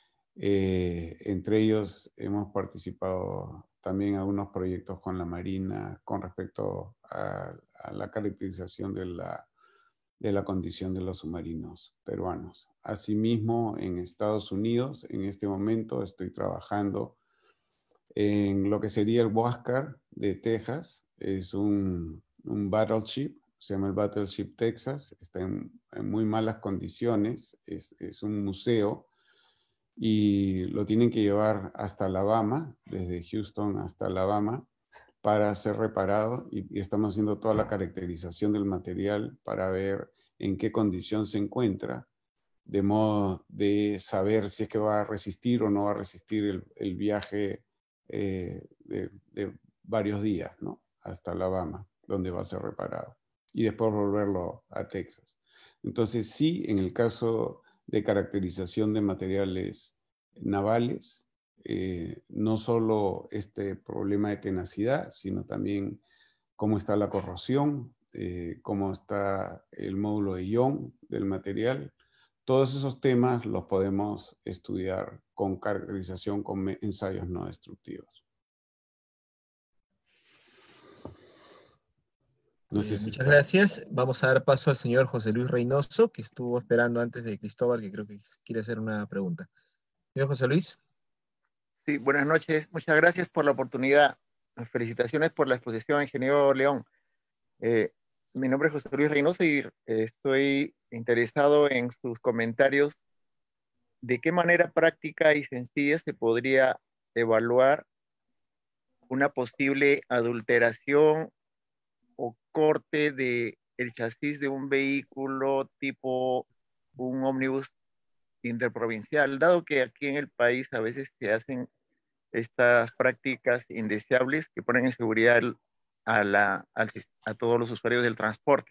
Entre ellos hemos participado también en algunos proyectos con la Marina con respecto a la caracterización de la condición de los submarinos peruanos. Asimismo, en Estados Unidos, en este momento estoy trabajando en lo que sería el Huáscar de Texas. Es un battleship, se llama el Battleship Texas, está en muy malas condiciones, es un museo, y lo tienen que llevar hasta Alabama, desde Houston hasta Alabama, para ser reparado, y estamos haciendo toda la caracterización del material para ver en qué condición se encuentra, de modo de saber si es que va a resistir o no va a resistir el viaje de varios días, ¿no? Hasta Alabama, donde va a ser reparado, y después volverlo a Texas. Entonces sí, en el caso de caracterización de materiales navales, no solo este problema de tenacidad, sino también cómo está la corrosión, cómo está el módulo de ion del material. Todos esos temas los podemos estudiar con caracterización con ensayos no destructivos. No sé si muchas gracias. Vamos a dar paso al señor José Luis Reynoso, que estuvo esperando antes de Cristóbal, que creo que quiere hacer una pregunta. Señor José Luis. Sí, buenas noches. Muchas gracias por la oportunidad. Felicitaciones por la exposición, ingeniero León. Mi nombre es José Luis Reynoso y estoy interesado en sus comentarios de qué manera práctica y sencilla se podría evaluar una posible adulteración o corte de el chasis de un vehículo tipo un ómnibus interprovincial, dado que aquí en el país a veces se hacen estas prácticas indeseables que ponen en seguridad a todos los usuarios del transporte.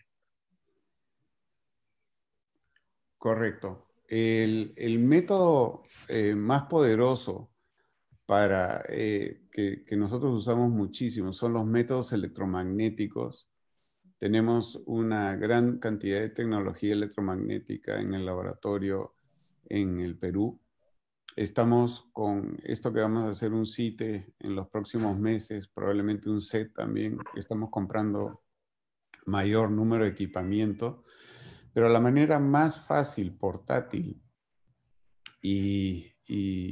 Correcto. El método más poderoso para que nosotros usamos muchísimo son los métodos electromagnéticos. Tenemos una gran cantidad de tecnología electromagnética en el laboratorio en el Perú. Estamos con esto que vamos a hacer un CITE en los próximos meses, probablemente un set también. Estamos comprando mayor número de equipamiento, pero la manera más fácil, portátil y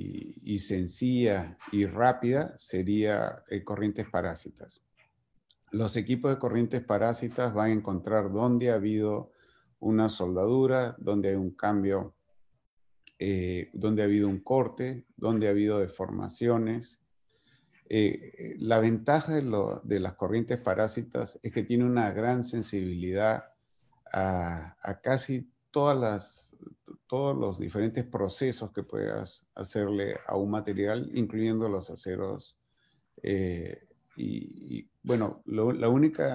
sencilla y rápida sería corrientes parásitas. los equipos de corrientes parásitas van a encontrar dónde ha habido una soldadura, dónde hay un cambio, dónde ha habido un corte, dónde ha habido deformaciones. La ventaja de las corrientes parásitas es que tiene una gran sensibilidad a casi todos los diferentes procesos que puedas hacerle a un material, incluyendo los aceros. Bueno, el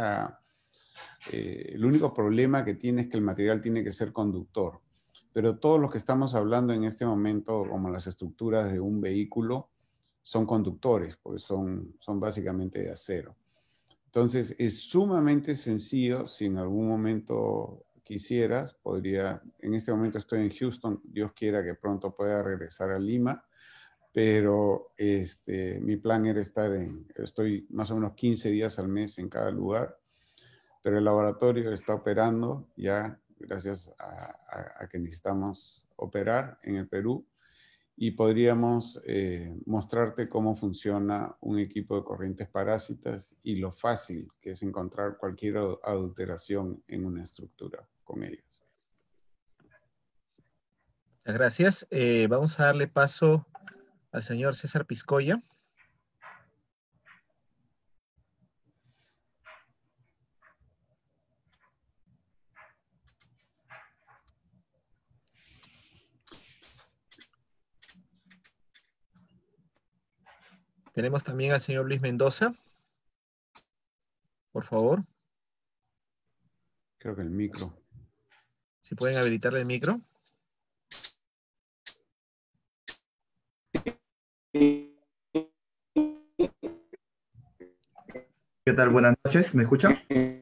único problema que tiene es que el material tiene que ser conductor. Pero todos los que estamos hablando en este momento, como las estructuras de un vehículo, son conductores, porque son básicamente de acero. Entonces, es sumamente sencillo. Si en algún momento quisieras, en este momento estoy en Houston, Dios quiera que pronto pueda regresar a Lima, pero mi plan era estoy más o menos 15 días al mes en cada lugar, pero el laboratorio está operando ya, gracias a que necesitamos operar en el Perú, y podríamos mostrarte cómo funciona un equipo de corrientes parásitas y lo fácil que es encontrar cualquier adulteración en una estructura con ellos. Muchas gracias. Vamos a darle paso al señor César Piscoya. Tenemos también al señor Luis Mendoza. Por favor. Creo que el micro. Si pueden habilitarle el micro. ¿Qué tal? Buenas noches, ¿me escuchan?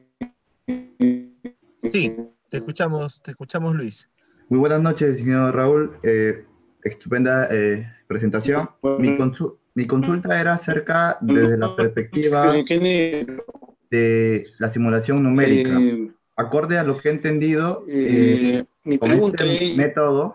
Sí, te escuchamos, Luis. Muy buenas noches, señor Raúl. Estupenda presentación. Mi consulta era acerca desde la perspectiva de la simulación numérica. Acorde a lo que he entendido, mi pregunta este método,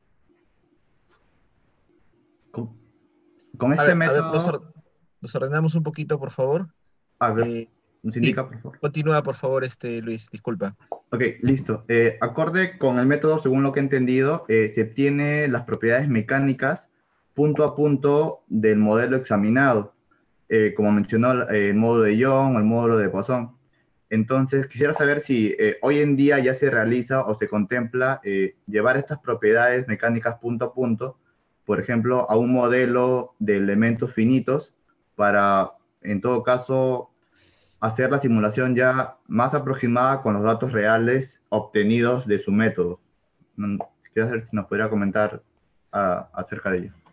con este método... Nos ordenamos un poquito, por favor. A ver, nos indica, por favor. Continúa, por favor, Luis, disculpa. Ok, listo. Acorde con el método, según lo que he entendido, se obtiene las propiedades mecánicas punto a punto del modelo examinado, como mencionó el módulo de Young o el módulo de Poisson. Entonces, quisiera saber si hoy en día ya se realiza o se contempla llevar estas propiedades mecánicas punto a punto, por ejemplo, a un modelo de elementos finitos para, en todo caso, hacer la simulación ya más aproximada con los datos reales obtenidos de su método. Quisiera saber si nos podría comentar acerca de ello.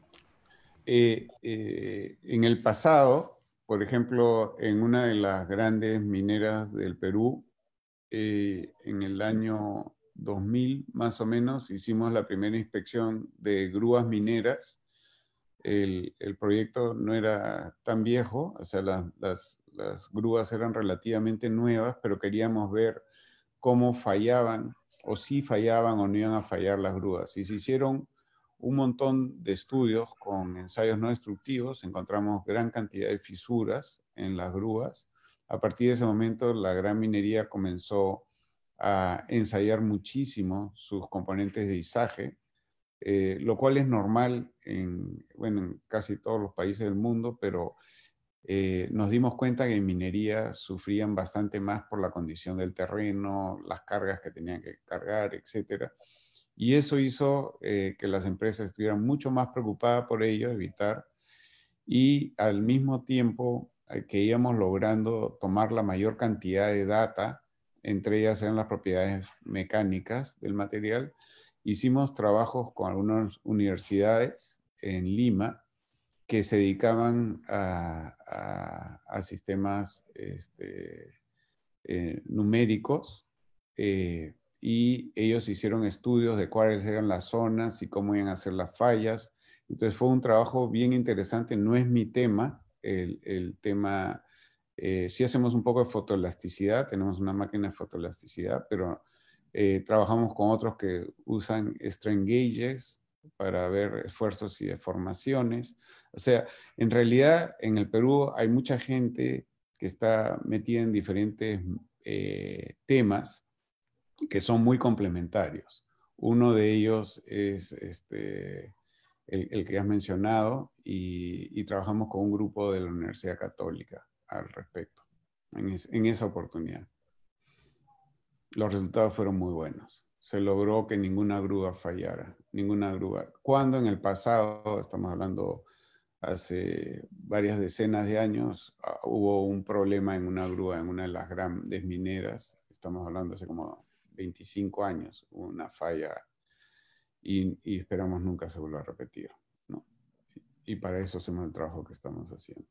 En el pasado, por ejemplo, en una de las grandes mineras del Perú, en el año 2000 más o menos, hicimos la primera inspección de grúas mineras. El proyecto no era tan viejo, o sea, las grúas eran relativamente nuevas, pero queríamos ver cómo fallaban, o si fallaban o no iban a fallar las grúas. Y se hicieron un montón de estudios con ensayos no destructivos, encontramos gran cantidad de fisuras en las grúas. A partir de ese momento, la gran minería comenzó a ensayar muchísimo sus componentes de izaje, lo cual es normal en casi todos los países del mundo, pero nos dimos cuenta que en minería sufrían bastante más por la condición del terreno, las cargas que tenían que cargar, etc. Y eso hizo que las empresas estuvieran mucho más preocupadas por ello, evitar, y al mismo tiempo que íbamos logrando tomar la mayor cantidad de data, entre ellas eran las propiedades mecánicas del material. Hicimos trabajos con algunas universidades en Lima que se dedicaban a sistemas numéricos, y ellos hicieron estudios de cuáles eran las zonas y cómo iban a ser las fallas. Entonces fue un trabajo bien interesante. No es mi tema, el tema... sí hacemos un poco de fotoelasticidad, tenemos una máquina de fotoelasticidad, pero trabajamos con otros que usan strain gauges para ver esfuerzos y deformaciones. O sea, en realidad en el Perú hay mucha gente que está metida en diferentes temas que son muy complementarios. Uno de ellos es el que has mencionado y trabajamos con un grupo de la Universidad Católica al respecto, en esa oportunidad. Los resultados fueron muy buenos. Se logró que ninguna grúa fallara, ninguna grúa. Cuando en el pasado, estamos hablando hace varias decenas de años, hubo un problema en una grúa, en una de las grandes mineras, estamos hablando hace como 25 años, una falla y esperamos nunca se vuelva a repetir, ¿no? Y para eso hacemos el trabajo que estamos haciendo.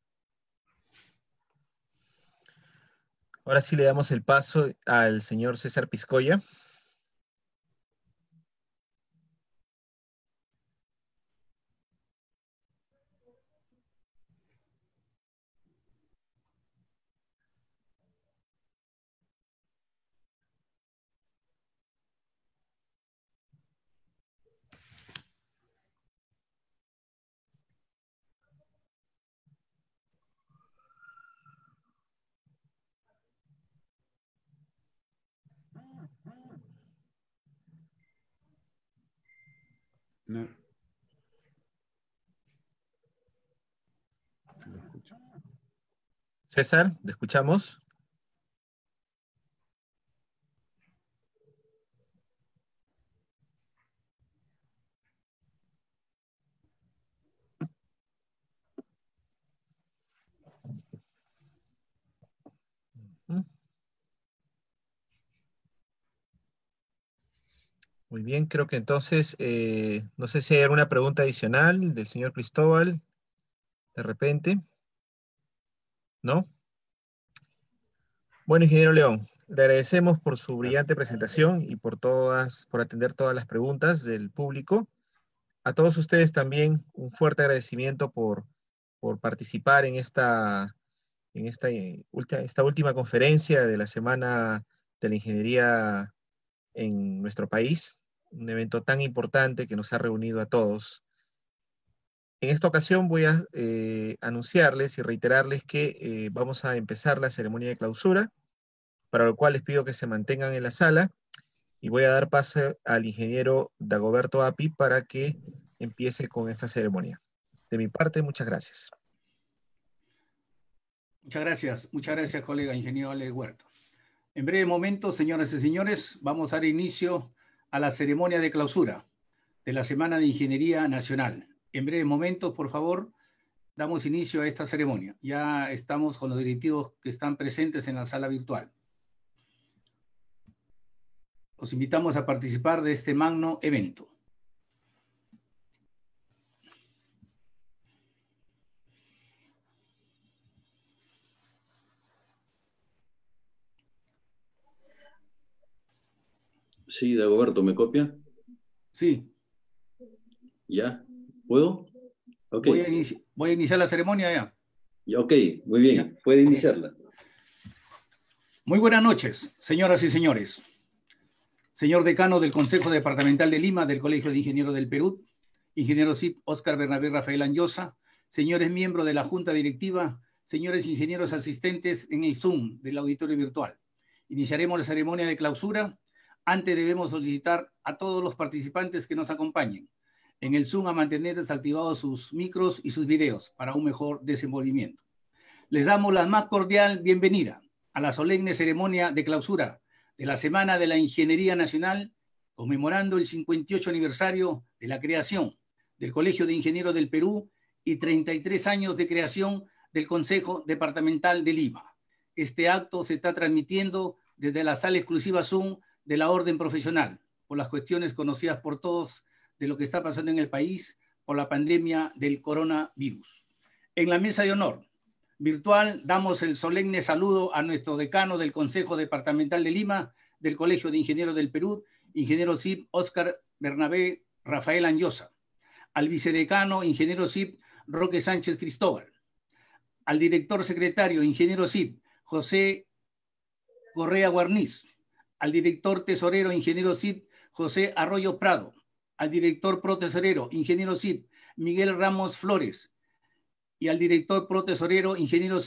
Ahora sí le damos el paso al señor César Piscoya. No. César, ¿te escuchamos? Muy bien, creo que entonces, no sé si hay alguna pregunta adicional del señor Cristóbal, de repente. ¿No? Bueno, ingeniero León, le agradecemos por su brillante presentación y por atender todas las preguntas del público. A todos ustedes también un fuerte agradecimiento por participar en esta última conferencia de la Semana de la Ingeniería en nuestro país, un evento tan importante que nos ha reunido a todos. En esta ocasión voy a anunciarles y reiterarles que vamos a empezar la ceremonia de clausura, para lo cual les pido que se mantengan en la sala y voy a dar paso al ingeniero Dagoberto Api para que empiece con esta ceremonia. De mi parte, muchas gracias. Muchas gracias, colega ingeniero Ale Huerta. En breve momento, señoras y señores, vamos a dar inicio a la ceremonia de clausura de la Semana de Ingeniería Nacional. En breve momento, por favor, damos inicio a esta ceremonia. Ya estamos con los directivos que están presentes en la sala virtual. Los invitamos a participar de este magno evento. Sí, Dagoberto, ¿me copia? Sí. ¿Ya? ¿Puedo? Okay. Voy a iniciar la ceremonia ya. Ya, ok, muy bien. ¿Ya? Puede iniciarla. Muy buenas noches, señoras y señores. Señor decano del Consejo Departamental de Lima del Colegio de Ingenieros del Perú, ingeniero CIP Óscar Bernabé Rafael Anyosa, señores miembros de la Junta Directiva, señores ingenieros asistentes en el Zoom del auditorio virtual. Iniciaremos la ceremonia de clausura. Antes debemos solicitar a todos los participantes que nos acompañen en el Zoom a mantener desactivados sus micros y sus videos para un mejor desenvolvimiento. Les damos la más cordial bienvenida a la solemne ceremonia de clausura de la Semana de la Ingeniería Nacional, conmemorando el 58 aniversario de la creación del Colegio de Ingenieros del Perú y 33 años de creación del Consejo Departamental de Lima. Este acto se está transmitiendo desde la sala exclusiva Zoom de la orden profesional, por las cuestiones conocidas por todos de lo que está pasando en el país por la pandemia del coronavirus. En la mesa de honor virtual damos el solemne saludo a nuestro decano del Consejo Departamental de Lima, del Colegio de Ingenieros del Perú, ingeniero CIP Óscar Bernabé Rafael Anyosa, al vicedecano, ingeniero CIP Roque Sánchez Cristóbal, al director secretario, ingeniero CIP José Correa Guarniz, al director tesorero, ingeniero CIP José Arroyo Prado, al director protesorero, ingeniero CIP Miguel Ramos Flores, y al director protesorero, ingeniero CIP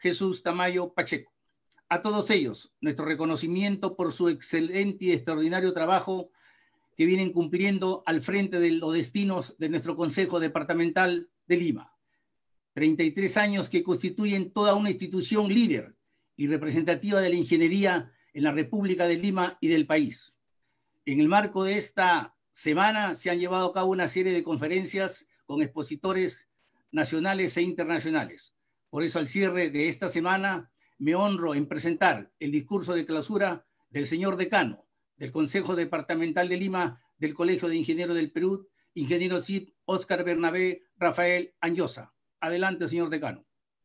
Jesús Tamayo Pacheco. A todos ellos, nuestro reconocimiento por su excelente y extraordinario trabajo que vienen cumpliendo al frente de los destinos de nuestro Consejo Departamental de Lima. 33 años que constituyen toda una institución líder y representativa de la ingeniería en la República de Lima y del país. En el marco de esta semana se han llevado a cabo una serie de conferencias con expositores nacionales e internacionales. Por eso, al cierre de esta semana, me honro en presentar el discurso de clausura del señor decano del Consejo Departamental de Lima del Colegio de Ingenieros del Perú, ingeniero CIP Óscar Bernabé Rafael Anyosa. Adelante, señor decano.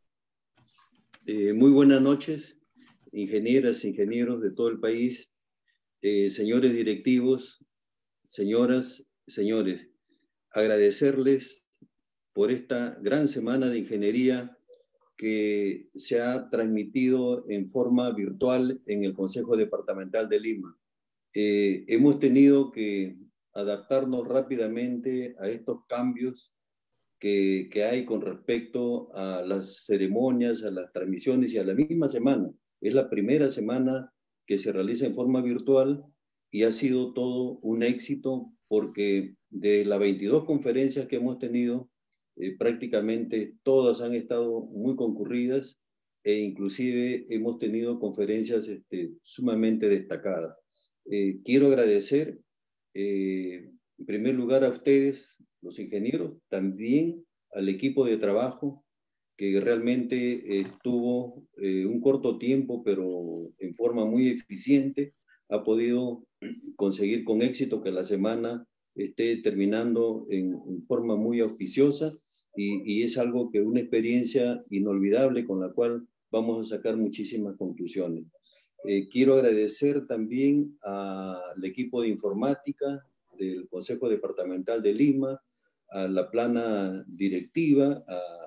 Muy buenas noches, ingenieras, ingenieros de todo el país, señores directivos, señoras, señores. Agradecerles por esta gran semana de ingeniería que se ha transmitido en forma virtual en el Consejo Departamental de Lima. Hemos tenido que adaptarnos rápidamente a estos cambios que hay con respecto a las ceremonias, a las transmisiones y a la misma semana. Es la primera semana que se realiza en forma virtual y ha sido todo un éxito porque de las 22 conferencias que hemos tenido, prácticamente todas han estado muy concurridas e inclusive hemos tenido conferencias sumamente destacadas. Quiero agradecer en primer lugar a ustedes, los ingenieros, también al equipo de trabajo que realmente estuvo un corto tiempo, pero en forma muy eficiente, ha podido conseguir con éxito que la semana esté terminando en forma muy auspiciosa y es algo que una experiencia inolvidable con la cual vamos a sacar muchísimas conclusiones. Quiero agradecer también al equipo de informática del Consejo Departamental de Lima, a la plana directiva,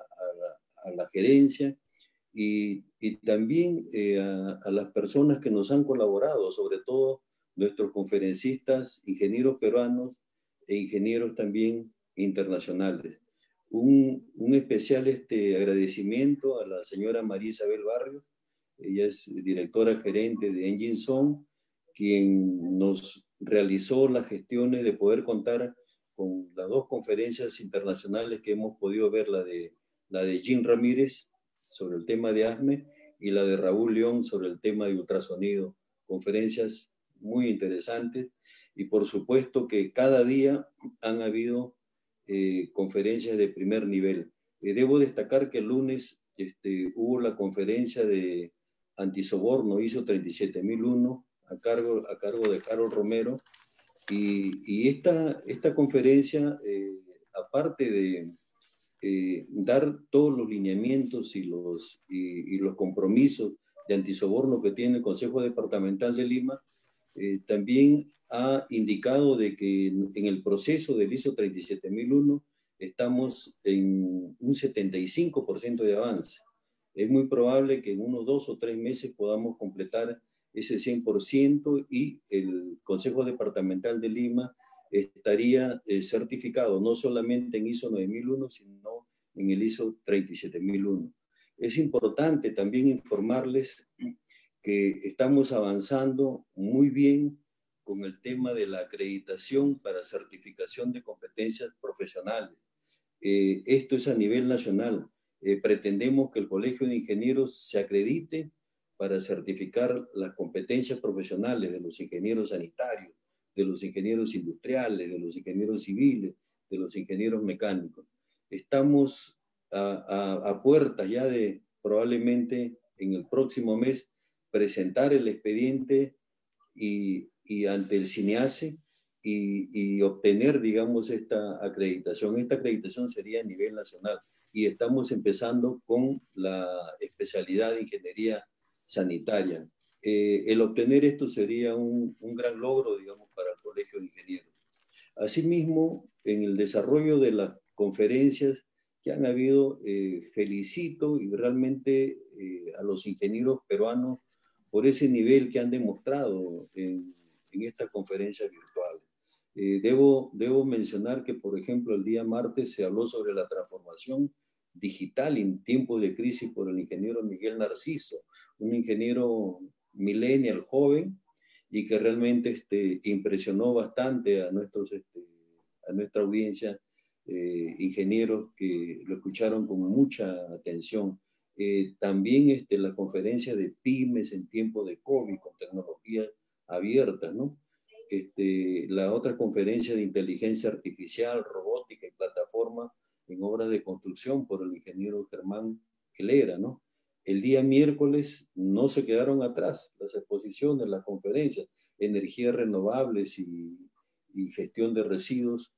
a la gerencia y también a las personas que nos han colaborado, sobre todo nuestros conferencistas, ingenieros peruanos e ingenieros también internacionales. Un especial agradecimiento a la señora María Isabel Barrios, ella es directora gerente de Engine Zone, quien nos realizó las gestiones de poder contar con las dos conferencias internacionales que hemos podido ver, la de Jim Ramírez sobre el tema de ASME y la de Raúl León sobre el tema de ultrasonido. Conferencias muy interesantes y por supuesto que cada día han habido conferencias de primer nivel. Debo destacar que el lunes hubo la conferencia de antisoborno ISO 37001 a cargo de Carlos Romero y esta conferencia, aparte de dar todos los lineamientos y los compromisos de antisoborno que tiene el Consejo Departamental de Lima, también ha indicado de que en el proceso del ISO 37001 estamos en un 75% de avance. Es muy probable que en unos 2 o 3 meses podamos completar ese 100% y el Consejo Departamental de Lima estaría certificado no solamente en ISO 9001, sino en el ISO 37001. Es importante también informarles que estamos avanzando muy bien con el tema de la acreditación para certificación de competencias profesionales. Esto es a nivel nacional. Pretendemos que el Colegio de Ingenieros se acredite para certificar las competencias profesionales de los ingenieros sanitarios, de los ingenieros industriales, de los ingenieros civiles, de los ingenieros mecánicos. Estamos a puertas ya de probablemente en el próximo mes presentar el expediente y ante el CINEACE y obtener, digamos, esta acreditación. Esta acreditación sería a nivel nacional y estamos empezando con la especialidad de ingeniería sanitaria. El obtener esto sería un gran logro, digamos, para el Colegio de Ingenieros. Asimismo, en el desarrollo de las conferencias que han habido, felicito y realmente a los ingenieros peruanos por ese nivel que han demostrado en estas conferencias virtuales. Debo mencionar que, por ejemplo, el día martes se habló sobre la transformación digital en tiempos de crisis por el ingeniero Miguel Narciso, un ingeniero millennial joven y que realmente impresionó bastante a nuestra audiencia, ingenieros que lo escucharon con mucha atención. También la conferencia de pymes en tiempos de COVID con tecnologías abiertas, ¿no? La otra conferencia de inteligencia artificial, robótica y plataforma en obras de construcción por el ingeniero Germán Helera, ¿no? El día miércoles no se quedaron atrás las exposiciones, las conferencias, energías renovables y gestión de residuos,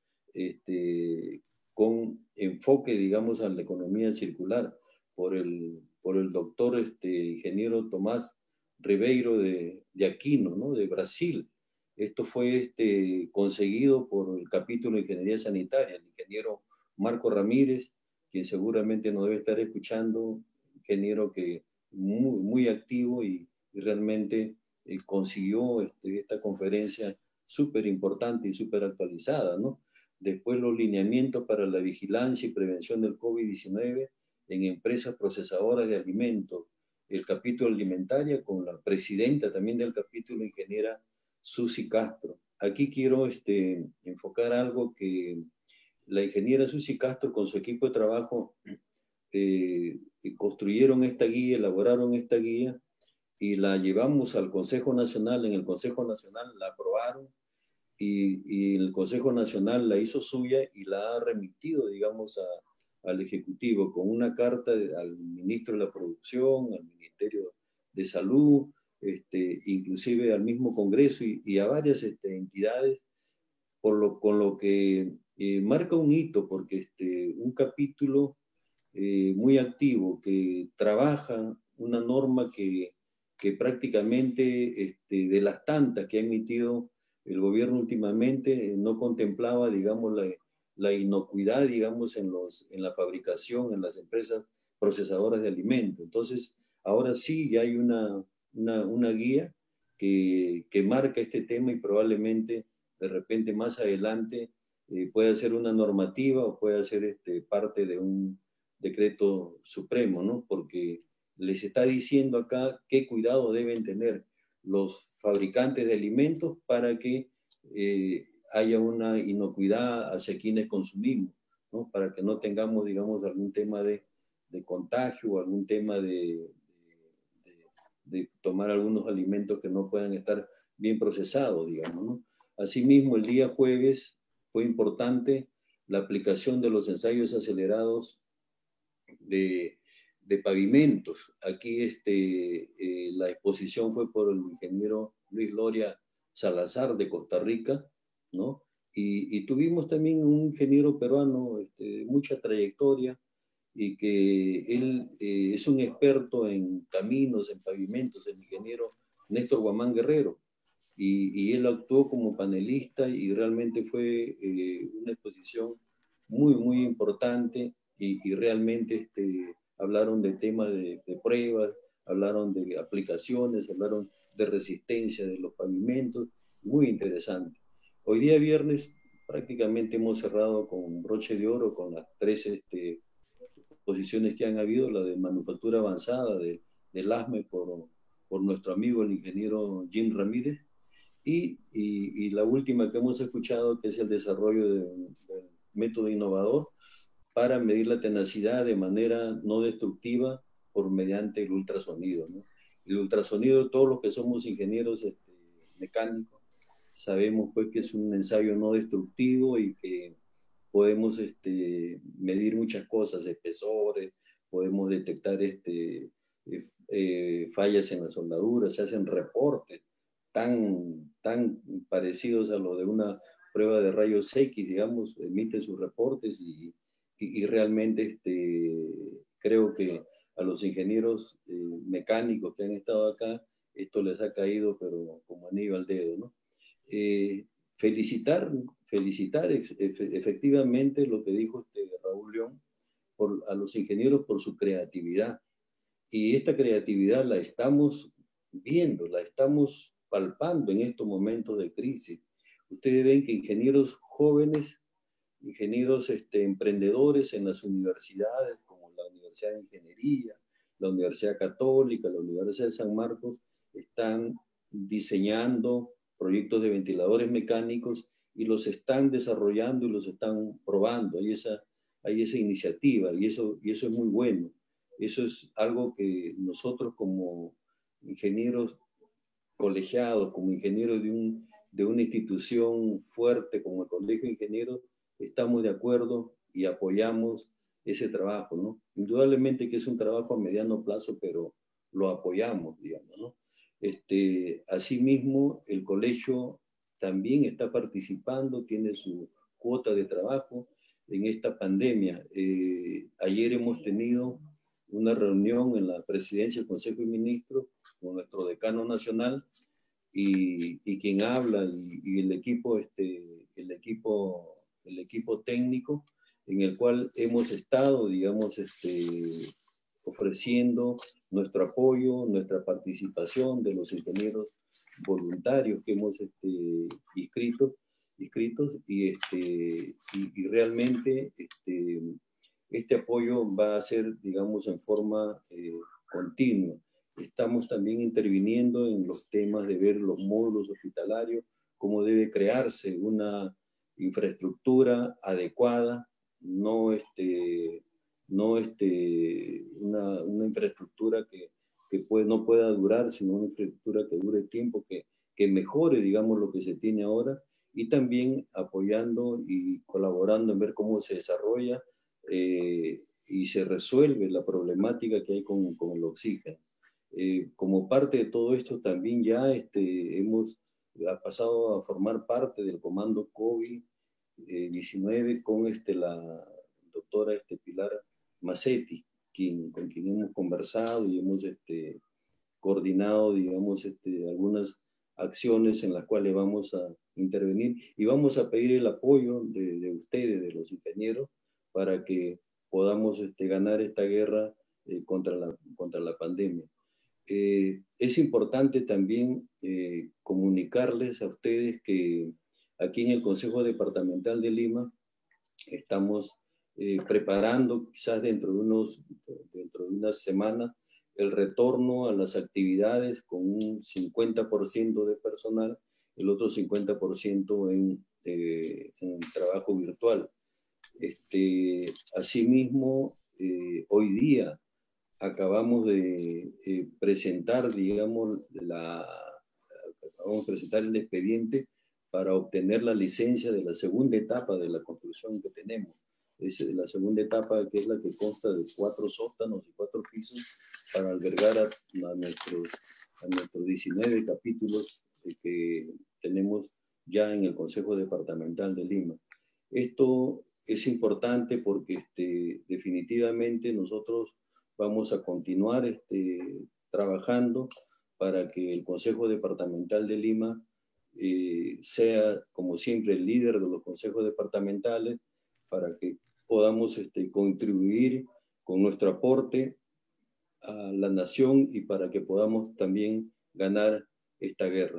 con enfoque, digamos, a la economía circular por el doctor ingeniero Tomás Ribeiro de Aquino, ¿no? De Brasil. Esto fue conseguido por el capítulo de Ingeniería Sanitaria, el ingeniero Marco Ramírez, quien seguramente nos debe estar escuchando, ingeniero que muy, muy activo y realmente consiguió esta conferencia súper importante y súper actualizada, ¿no? Después los lineamientos para la vigilancia y prevención del COVID-19 en empresas procesadoras de alimentos, el capítulo alimentaria con la presidenta también del capítulo, ingeniera Susi Castro. Aquí quiero enfocar algo que la ingeniera Susi Castro con su equipo de trabajo construyeron esta guía, elaboraron esta guía y la llevamos al Consejo Nacional. En el Consejo Nacional la aprobaron y el Consejo Nacional la hizo suya y la ha remitido, digamos, al Ejecutivo con una carta al Ministro de la Producción, al Ministerio de Salud, inclusive al mismo Congreso y a varias entidades, con lo que marca un hito, porque un capítulo muy activo que trabaja una norma que prácticamente de las tantas que ha emitido el gobierno últimamente no contemplaba, digamos, la inocuidad, digamos, en la fabricación, en las empresas procesadoras de alimentos. Entonces, ahora sí ya hay una guía que marca este tema y probablemente de repente más adelante pueda ser una normativa o pueda ser parte de un decreto supremo, ¿no? Porque les está diciendo acá qué cuidado deben tener los fabricantes de alimentos para que haya una inocuidad hacia quienes consumimos, ¿no? Para que no tengamos, digamos, algún tema de contagio o algún tema de tomar algunos alimentos que no puedan estar bien procesados, digamos, ¿no? Asimismo, el día jueves fue importante la aplicación de los ensayos acelerados de pavimentos. Aquí la exposición fue por el ingeniero Luis Loria Salazar de Costa Rica, ¿no? Y tuvimos también un ingeniero peruano de mucha trayectoria y que él es un experto en caminos, en pavimentos, el ingeniero Néstor Guamán Guerrero. Y él actuó como panelista y realmente fue una exposición muy, muy importante y realmente hablaron de temas de pruebas, hablaron de aplicaciones, hablaron de resistencia de los pavimentos, muy interesante. Hoy día viernes prácticamente hemos cerrado con broche de oro con las tres exposiciones que han habido, la de manufactura avanzada del ASME por nuestro amigo el ingeniero Jim Ramírez, y la última que hemos escuchado, que es el desarrollo del método innovador para medir la tenacidad de manera no destructiva mediante el ultrasonido, ¿no? El ultrasonido, todos los que somos ingenieros mecánicos, sabemos pues que es un ensayo no destructivo y que podemos medir muchas cosas, espesores, podemos detectar fallas en las soldaduras, se hacen reportes tan parecidos a los de una prueba de rayos X, digamos, emite sus reportes y realmente creo que a los ingenieros mecánicos que han estado acá, esto les ha caído, pero como anillo al dedo, ¿no? Felicitar efectivamente lo que dijo Raúl León a los ingenieros por su creatividad. Y esta creatividad la estamos viendo, la estamos palpando en estos momentos de crisis. Ustedes ven que ingenieros jóvenes, ingenieros emprendedores en las universidades, como la Universidad de Ingeniería, la Universidad Católica, la Universidad de San Marcos, están diseñando proyectos de ventiladores mecánicos y los están desarrollando y los están probando. Hay esa iniciativa y eso es muy bueno. Eso es algo que nosotros como ingenieros colegiados, como ingenieros de una institución fuerte como el Colegio de Ingenieros, estamos de acuerdo y apoyamos ese trabajo, ¿no? Indudablemente que es un trabajo a mediano plazo, pero lo apoyamos, digamos, ¿no? Asimismo, el colegio también está participando, tiene su cuota de trabajo en esta pandemia. Ayer hemos tenido una reunión en la presidencia del Consejo de Ministros con nuestro decano nacional y quien habla y el equipo técnico en el cual hemos estado, digamos, ofreciendo nuestro apoyo, nuestra participación de los ingenieros voluntarios que hemos inscritos y realmente este apoyo va a ser, digamos, en forma continua. Estamos también interviniendo en los temas de ver los módulos hospitalarios, cómo debe crearse una infraestructura adecuada, no una infraestructura que no pueda durar, sino una infraestructura que dure tiempo, que mejore, digamos, lo que se tiene ahora, y también apoyando y colaborando en ver cómo se desarrolla y se resuelve la problemática que hay con el oxígeno. Como parte de todo esto, también ya hemos pasado a formar parte del comando COVID-19 con la doctora Pilar Macetti, con quien hemos conversado y hemos coordinado, digamos, algunas acciones en las cuales vamos a intervenir y vamos a pedir el apoyo de ustedes, de los ingenieros, para que podamos ganar esta guerra contra la pandemia. Es importante también comunicarles a ustedes que aquí en el Consejo Departamental de Lima estamos preparando, quizás dentro de unas semanas, el retorno a las actividades con un 50% de personal, el otro 50% en trabajo virtual. Asimismo, hoy día acabamos de presentar, digamos, acabamos de presentar el expediente para obtener la licencia de la segunda etapa de la construcción que tenemos. Es la segunda etapa, que es la que consta de 4 sótanos y 4 pisos para albergar a nuestros 19 capítulos que tenemos ya en el Consejo Departamental de Lima. Esto es importante porque definitivamente nosotros vamos a continuar trabajando para que el Consejo Departamental de Lima sea, como siempre, el líder de los consejos departamentales, para que podamos contribuir con nuestro aporte a la nación y para que podamos también ganar esta guerra.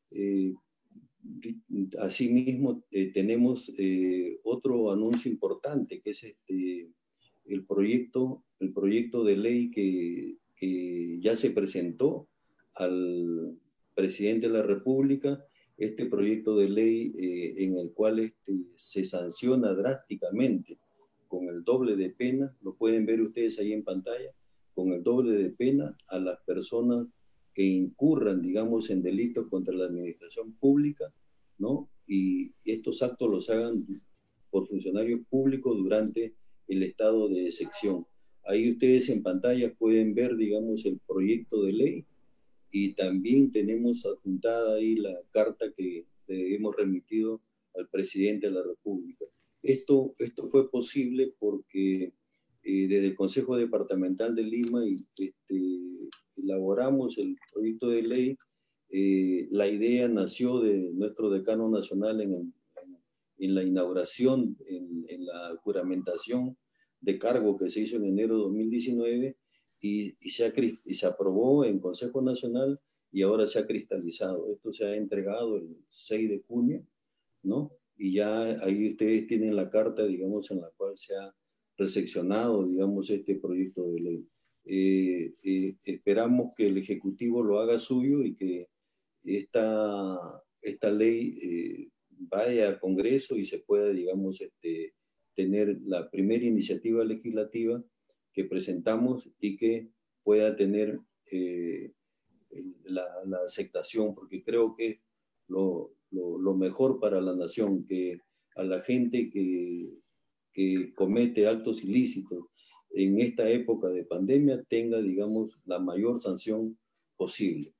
Asimismo, tenemos otro anuncio importante, que es el proyecto de ley que ya se presentó al presidente de la República, este proyecto de ley en el cual se sanciona drásticamente con el doble de pena, lo pueden ver ustedes ahí en pantalla, con el doble de pena a las personas que incurran, digamos, en delitos contra la administración pública, ¿no? Y estos actos los hagan por funcionarios públicos durante el estado de excepción. Ahí ustedes en pantalla pueden ver, digamos, el proyecto de ley y también tenemos adjuntada ahí la carta que hemos remitido al presidente de la República. Esto fue posible porque desde el Consejo Departamental de Lima elaboramos el proyecto de ley. La idea nació de nuestro decano nacional en la inauguración, en la juramentación de cargo que se hizo en enero de 2019 y se aprobó en Consejo Nacional y ahora se ha cristalizado. Esto se ha entregado el 6 de junio, ¿no? Y ya ahí ustedes tienen la carta, digamos, en la cual se ha recepcionado, digamos, este proyecto de ley. Esperamos que el Ejecutivo lo haga suyo y que esta ley vaya al Congreso y se pueda, digamos, tener la primera iniciativa legislativa que presentamos y que pueda tener la aceptación, porque creo que lo mejor para la nación, que a la gente que comete actos ilícitos en esta época de pandemia tenga, digamos, la mayor sanción posible.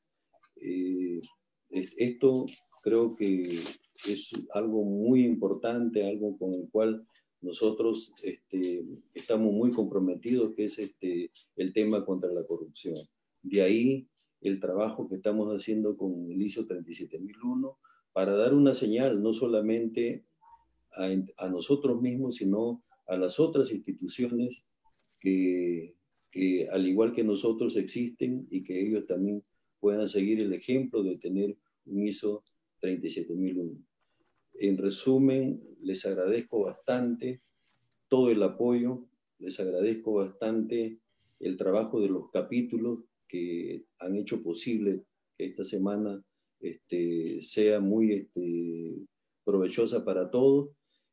Esto creo que es algo muy importante, algo con el cual nosotros estamos muy comprometidos, que es el tema contra la corrupción. De ahí el trabajo que estamos haciendo con el ISO 37001 para dar una señal no solamente a nosotros mismos, sino a las otras instituciones que al igual que nosotros existen y que ellos también puedan seguir el ejemplo de tener un ISO 37001. En resumen, les agradezco bastante todo el apoyo, les agradezco bastante el trabajo de los capítulos que han hecho posible que esta semana sea muy provechosa para todos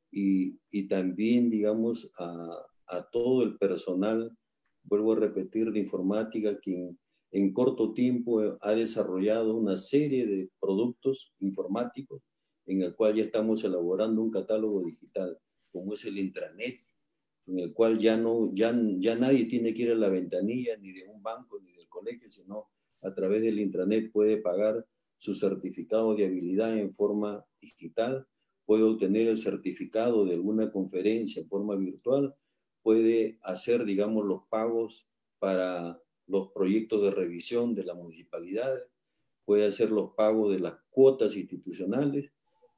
y también, digamos, a todo el personal, vuelvo a repetir, de informática, quien en corto tiempo ha desarrollado una serie de productos informáticos en el cual ya estamos elaborando un catálogo digital, como es el intranet, en el cual ya nadie tiene que ir a la ventanilla ni de un banco ni del colegio, sino a través del intranet puede pagar su certificado de habilidad en forma digital, puede obtener el certificado de alguna conferencia en forma virtual, puede hacer, digamos, los pagos para los proyectos de revisión de la municipalidad, puede hacer los pagos de las cuotas institucionales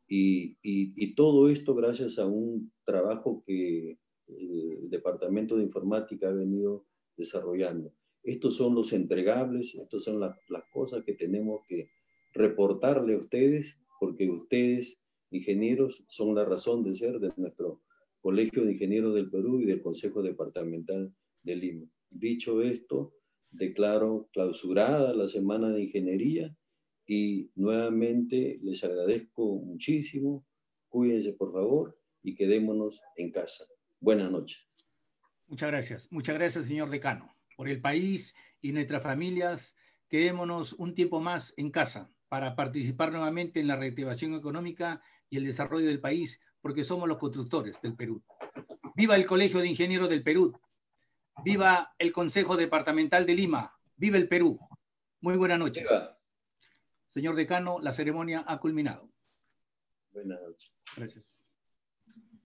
y todo esto gracias a un trabajo que el Departamento de Informática ha venido desarrollando. Estos son los entregables, estas son las cosas que tenemos que reportarle a ustedes, porque ustedes, ingenieros, son la razón de ser de nuestro Colegio de Ingenieros del Perú y del Consejo Departamental de Lima. Dicho esto, declaro clausurada la Semana de Ingeniería y nuevamente les agradezco muchísimo. Cuídense, por favor, y quedémonos en casa. Buenas noches. Muchas gracias, señor decano. Por el país y nuestras familias, quedémonos un tiempo más en casa para participar nuevamente en la reactivación económica y el desarrollo del país, porque somos los constructores del Perú. ¡Viva el Colegio de Ingenieros del Perú! ¡Viva el Consejo Departamental de Lima! ¡Viva el Perú! Muy buenas noches. ¡Viva! Señor decano, la ceremonia ha culminado. Buenas noches. Gracias.